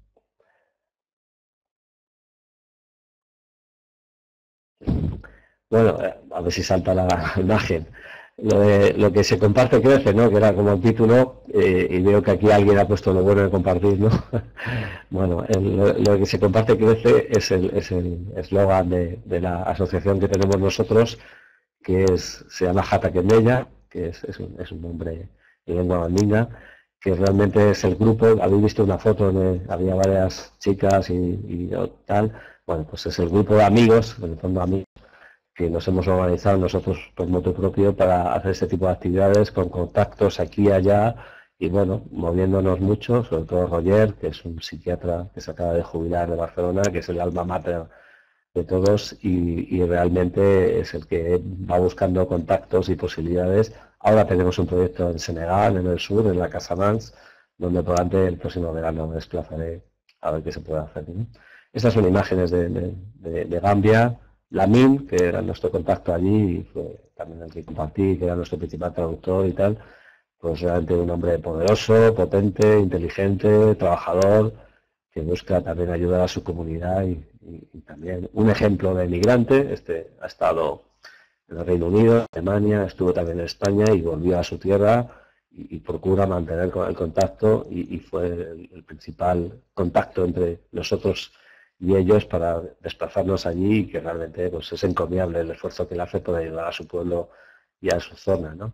S1: Bueno, eh, a ver si salta la imagen. Lo, de, lo que se comparte crece, ¿no? Que era como el título, eh, y veo que aquí alguien ha puesto lo bueno de compartir, ¿no? Bueno, el, lo, lo que se comparte crece es el es el eslogan de, de la asociación que tenemos nosotros, que es, se llama Jata Kemella, que es, es, un, es un nombre en lengua mandinga, que realmente es el grupo. Habéis visto una foto donde había varias chicas y, y tal. Bueno, pues es el grupo de amigos, en el fondo amigos, que nos hemos organizado nosotros por motu propio para hacer este tipo de actividades, con contactos aquí y allá, y bueno, moviéndonos mucho, sobre todo Roger, que es un psiquiatra que se acaba de jubilar de Barcelona, que es el alma mater de todos y, y realmente es el que va buscando contactos y posibilidades. Ahora tenemos un proyecto en Senegal, en el sur, en la Casamance, donde probablemente el próximo verano me desplazaré a ver qué se puede hacer, ¿no? Estas son imágenes de, de, de, de Gambia. Lamin, que era nuestro contacto allí, y fue también el que compartí, que era nuestro principal traductor y tal, pues realmente un hombre poderoso, potente, inteligente, trabajador, que busca también ayudar a su comunidad y, y, y también un ejemplo de migrante. Este ha estado en el Reino Unido, en Alemania, estuvo también en España y volvió a su tierra y, y procura mantener el contacto y, y fue el, el principal contacto entre nosotros y ellos para desplazarnos allí, y que realmente pues, es encomiable el esfuerzo que él hace por ayudar a su pueblo y a su zona, ¿no?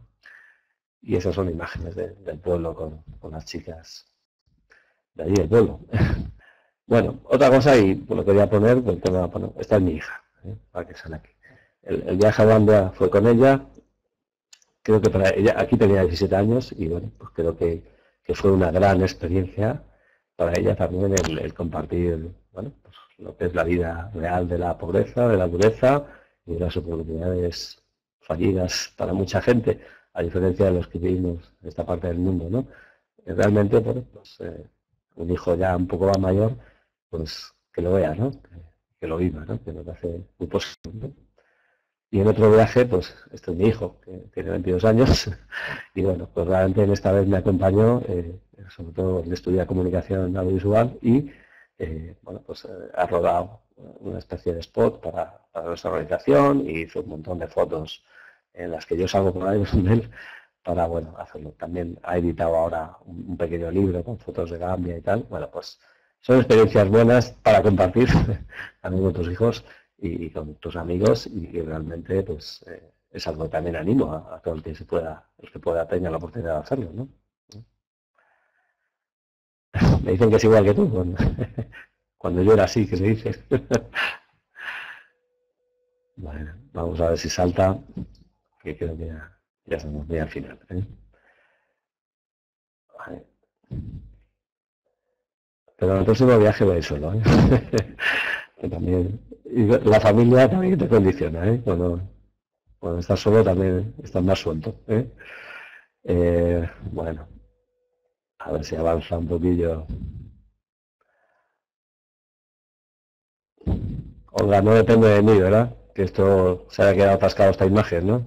S1: Y esas son imágenes de, del pueblo con, con las chicas de allí del pueblo. Bueno, otra cosa, y bueno, quería poner, pues, bueno, esta es mi hija, ¿eh? Para que sale aquí. El, el viaje a Gambia fue con ella, creo que para ella, aquí tenía diecisiete años, y bueno, pues creo que, que fue una gran experiencia para ella también el, el compartir, bueno, pues lo que es la vida real de la pobreza, de la dureza y de las oportunidades fallidas para mucha gente, a diferencia de los que vivimos en esta parte del mundo, ¿no? Y realmente, bueno, pues eh, un hijo ya un poco más mayor, pues que lo vea, ¿no? Que, que lo viva, ¿no? Que nos hace muy posible, ¿no? Y en otro viaje, pues este es mi hijo, que tiene veintidós años, y bueno, pues realmente en esta vez me acompañó, eh, sobre todo él estudia comunicación audiovisual y, eh, bueno, pues eh, ha rodado una especie de spot para, para nuestra organización y hizo un montón de fotos en las que yo salgo por ahí con él para, bueno, hacerlo. También ha editado ahora un, un pequeño libro con fotos de Gambia y tal. Bueno, pues son experiencias buenas para compartir también con tus hijos y con tus amigos, y realmente pues eh, es algo que también animo a, a todo el que se pueda, el que pueda tener la oportunidad de hacerlo, ¿no? Me dicen que es igual que tú, cuando, cuando yo era así, que se dice. Bueno, vamos a ver si salta, que creo que ya, ya estamos bien al final, ¿eh? Vale. Pero el próximo viaje voy solo, ¿eh? Que también, y la familia también te condiciona, ¿eh? Cuando, cuando estás solo también estás más suelto, ¿eh? Eh, bueno, a ver si avanza un poquillo. Olga, no depende de mí, ¿verdad? Que esto se haya quedado atascado esta imagen, ¿no?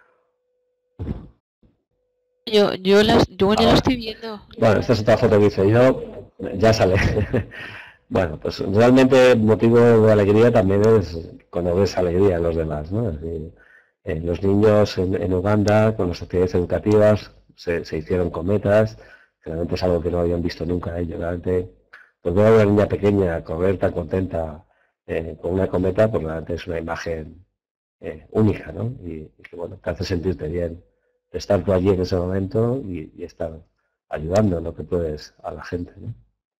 S2: Yo, yo, las, yo ya lo estoy viendo.
S1: Bueno, esta es otra foto que hice yo, ya sale. Bueno, pues realmente motivo de alegría también es cuando ves alegría en los demás, ¿no? Es decir, eh, los niños en, en Uganda, con las actividades educativas, se, se hicieron cometas, que realmente es algo que no habían visto nunca ellos. Realmente, pues ver a una niña pequeña correr tan contenta eh, con una cometa, pues realmente es una imagen eh, única, ¿no? Y, y que, bueno, te hace sentirte bien de estar tú allí en ese momento y, y estar ayudando en lo que puedes a la gente, ¿no?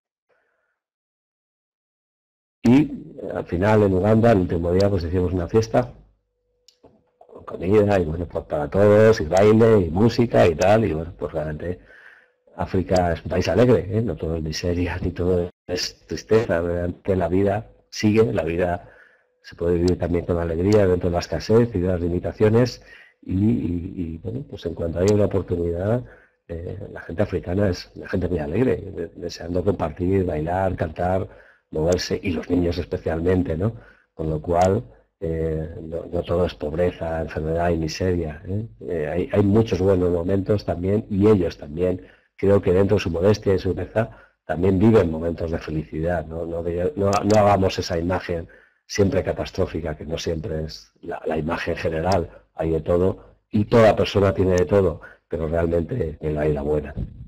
S1: Y al final en Uganda, el último día, pues hicimos una fiesta con comida y bueno, pues para todos, y baile, y música y tal, y bueno, pues realmente África es un país alegre, ¿eh? No todo es miseria, ni todo es tristeza, realmente la vida sigue, la vida se puede vivir también con alegría dentro de la escasez y de las limitaciones, y, y, y bueno, pues en cuanto hay una oportunidad, eh, la gente africana es una gente muy alegre, de, deseando compartir, bailar, cantar, moverse, y los niños especialmente, ¿no? Con lo cual, eh, no, no todo es pobreza, enfermedad y miseria, ¿eh? Eh, hay, hay muchos buenos momentos también, y ellos también, creo que dentro de su modestia y su belleza, también viven momentos de felicidad, ¿no? No, no, no hagamos esa imagen siempre catastrófica, que no siempre es la, la imagen general, hay de todo, y toda persona tiene de todo, pero realmente en la vida buena.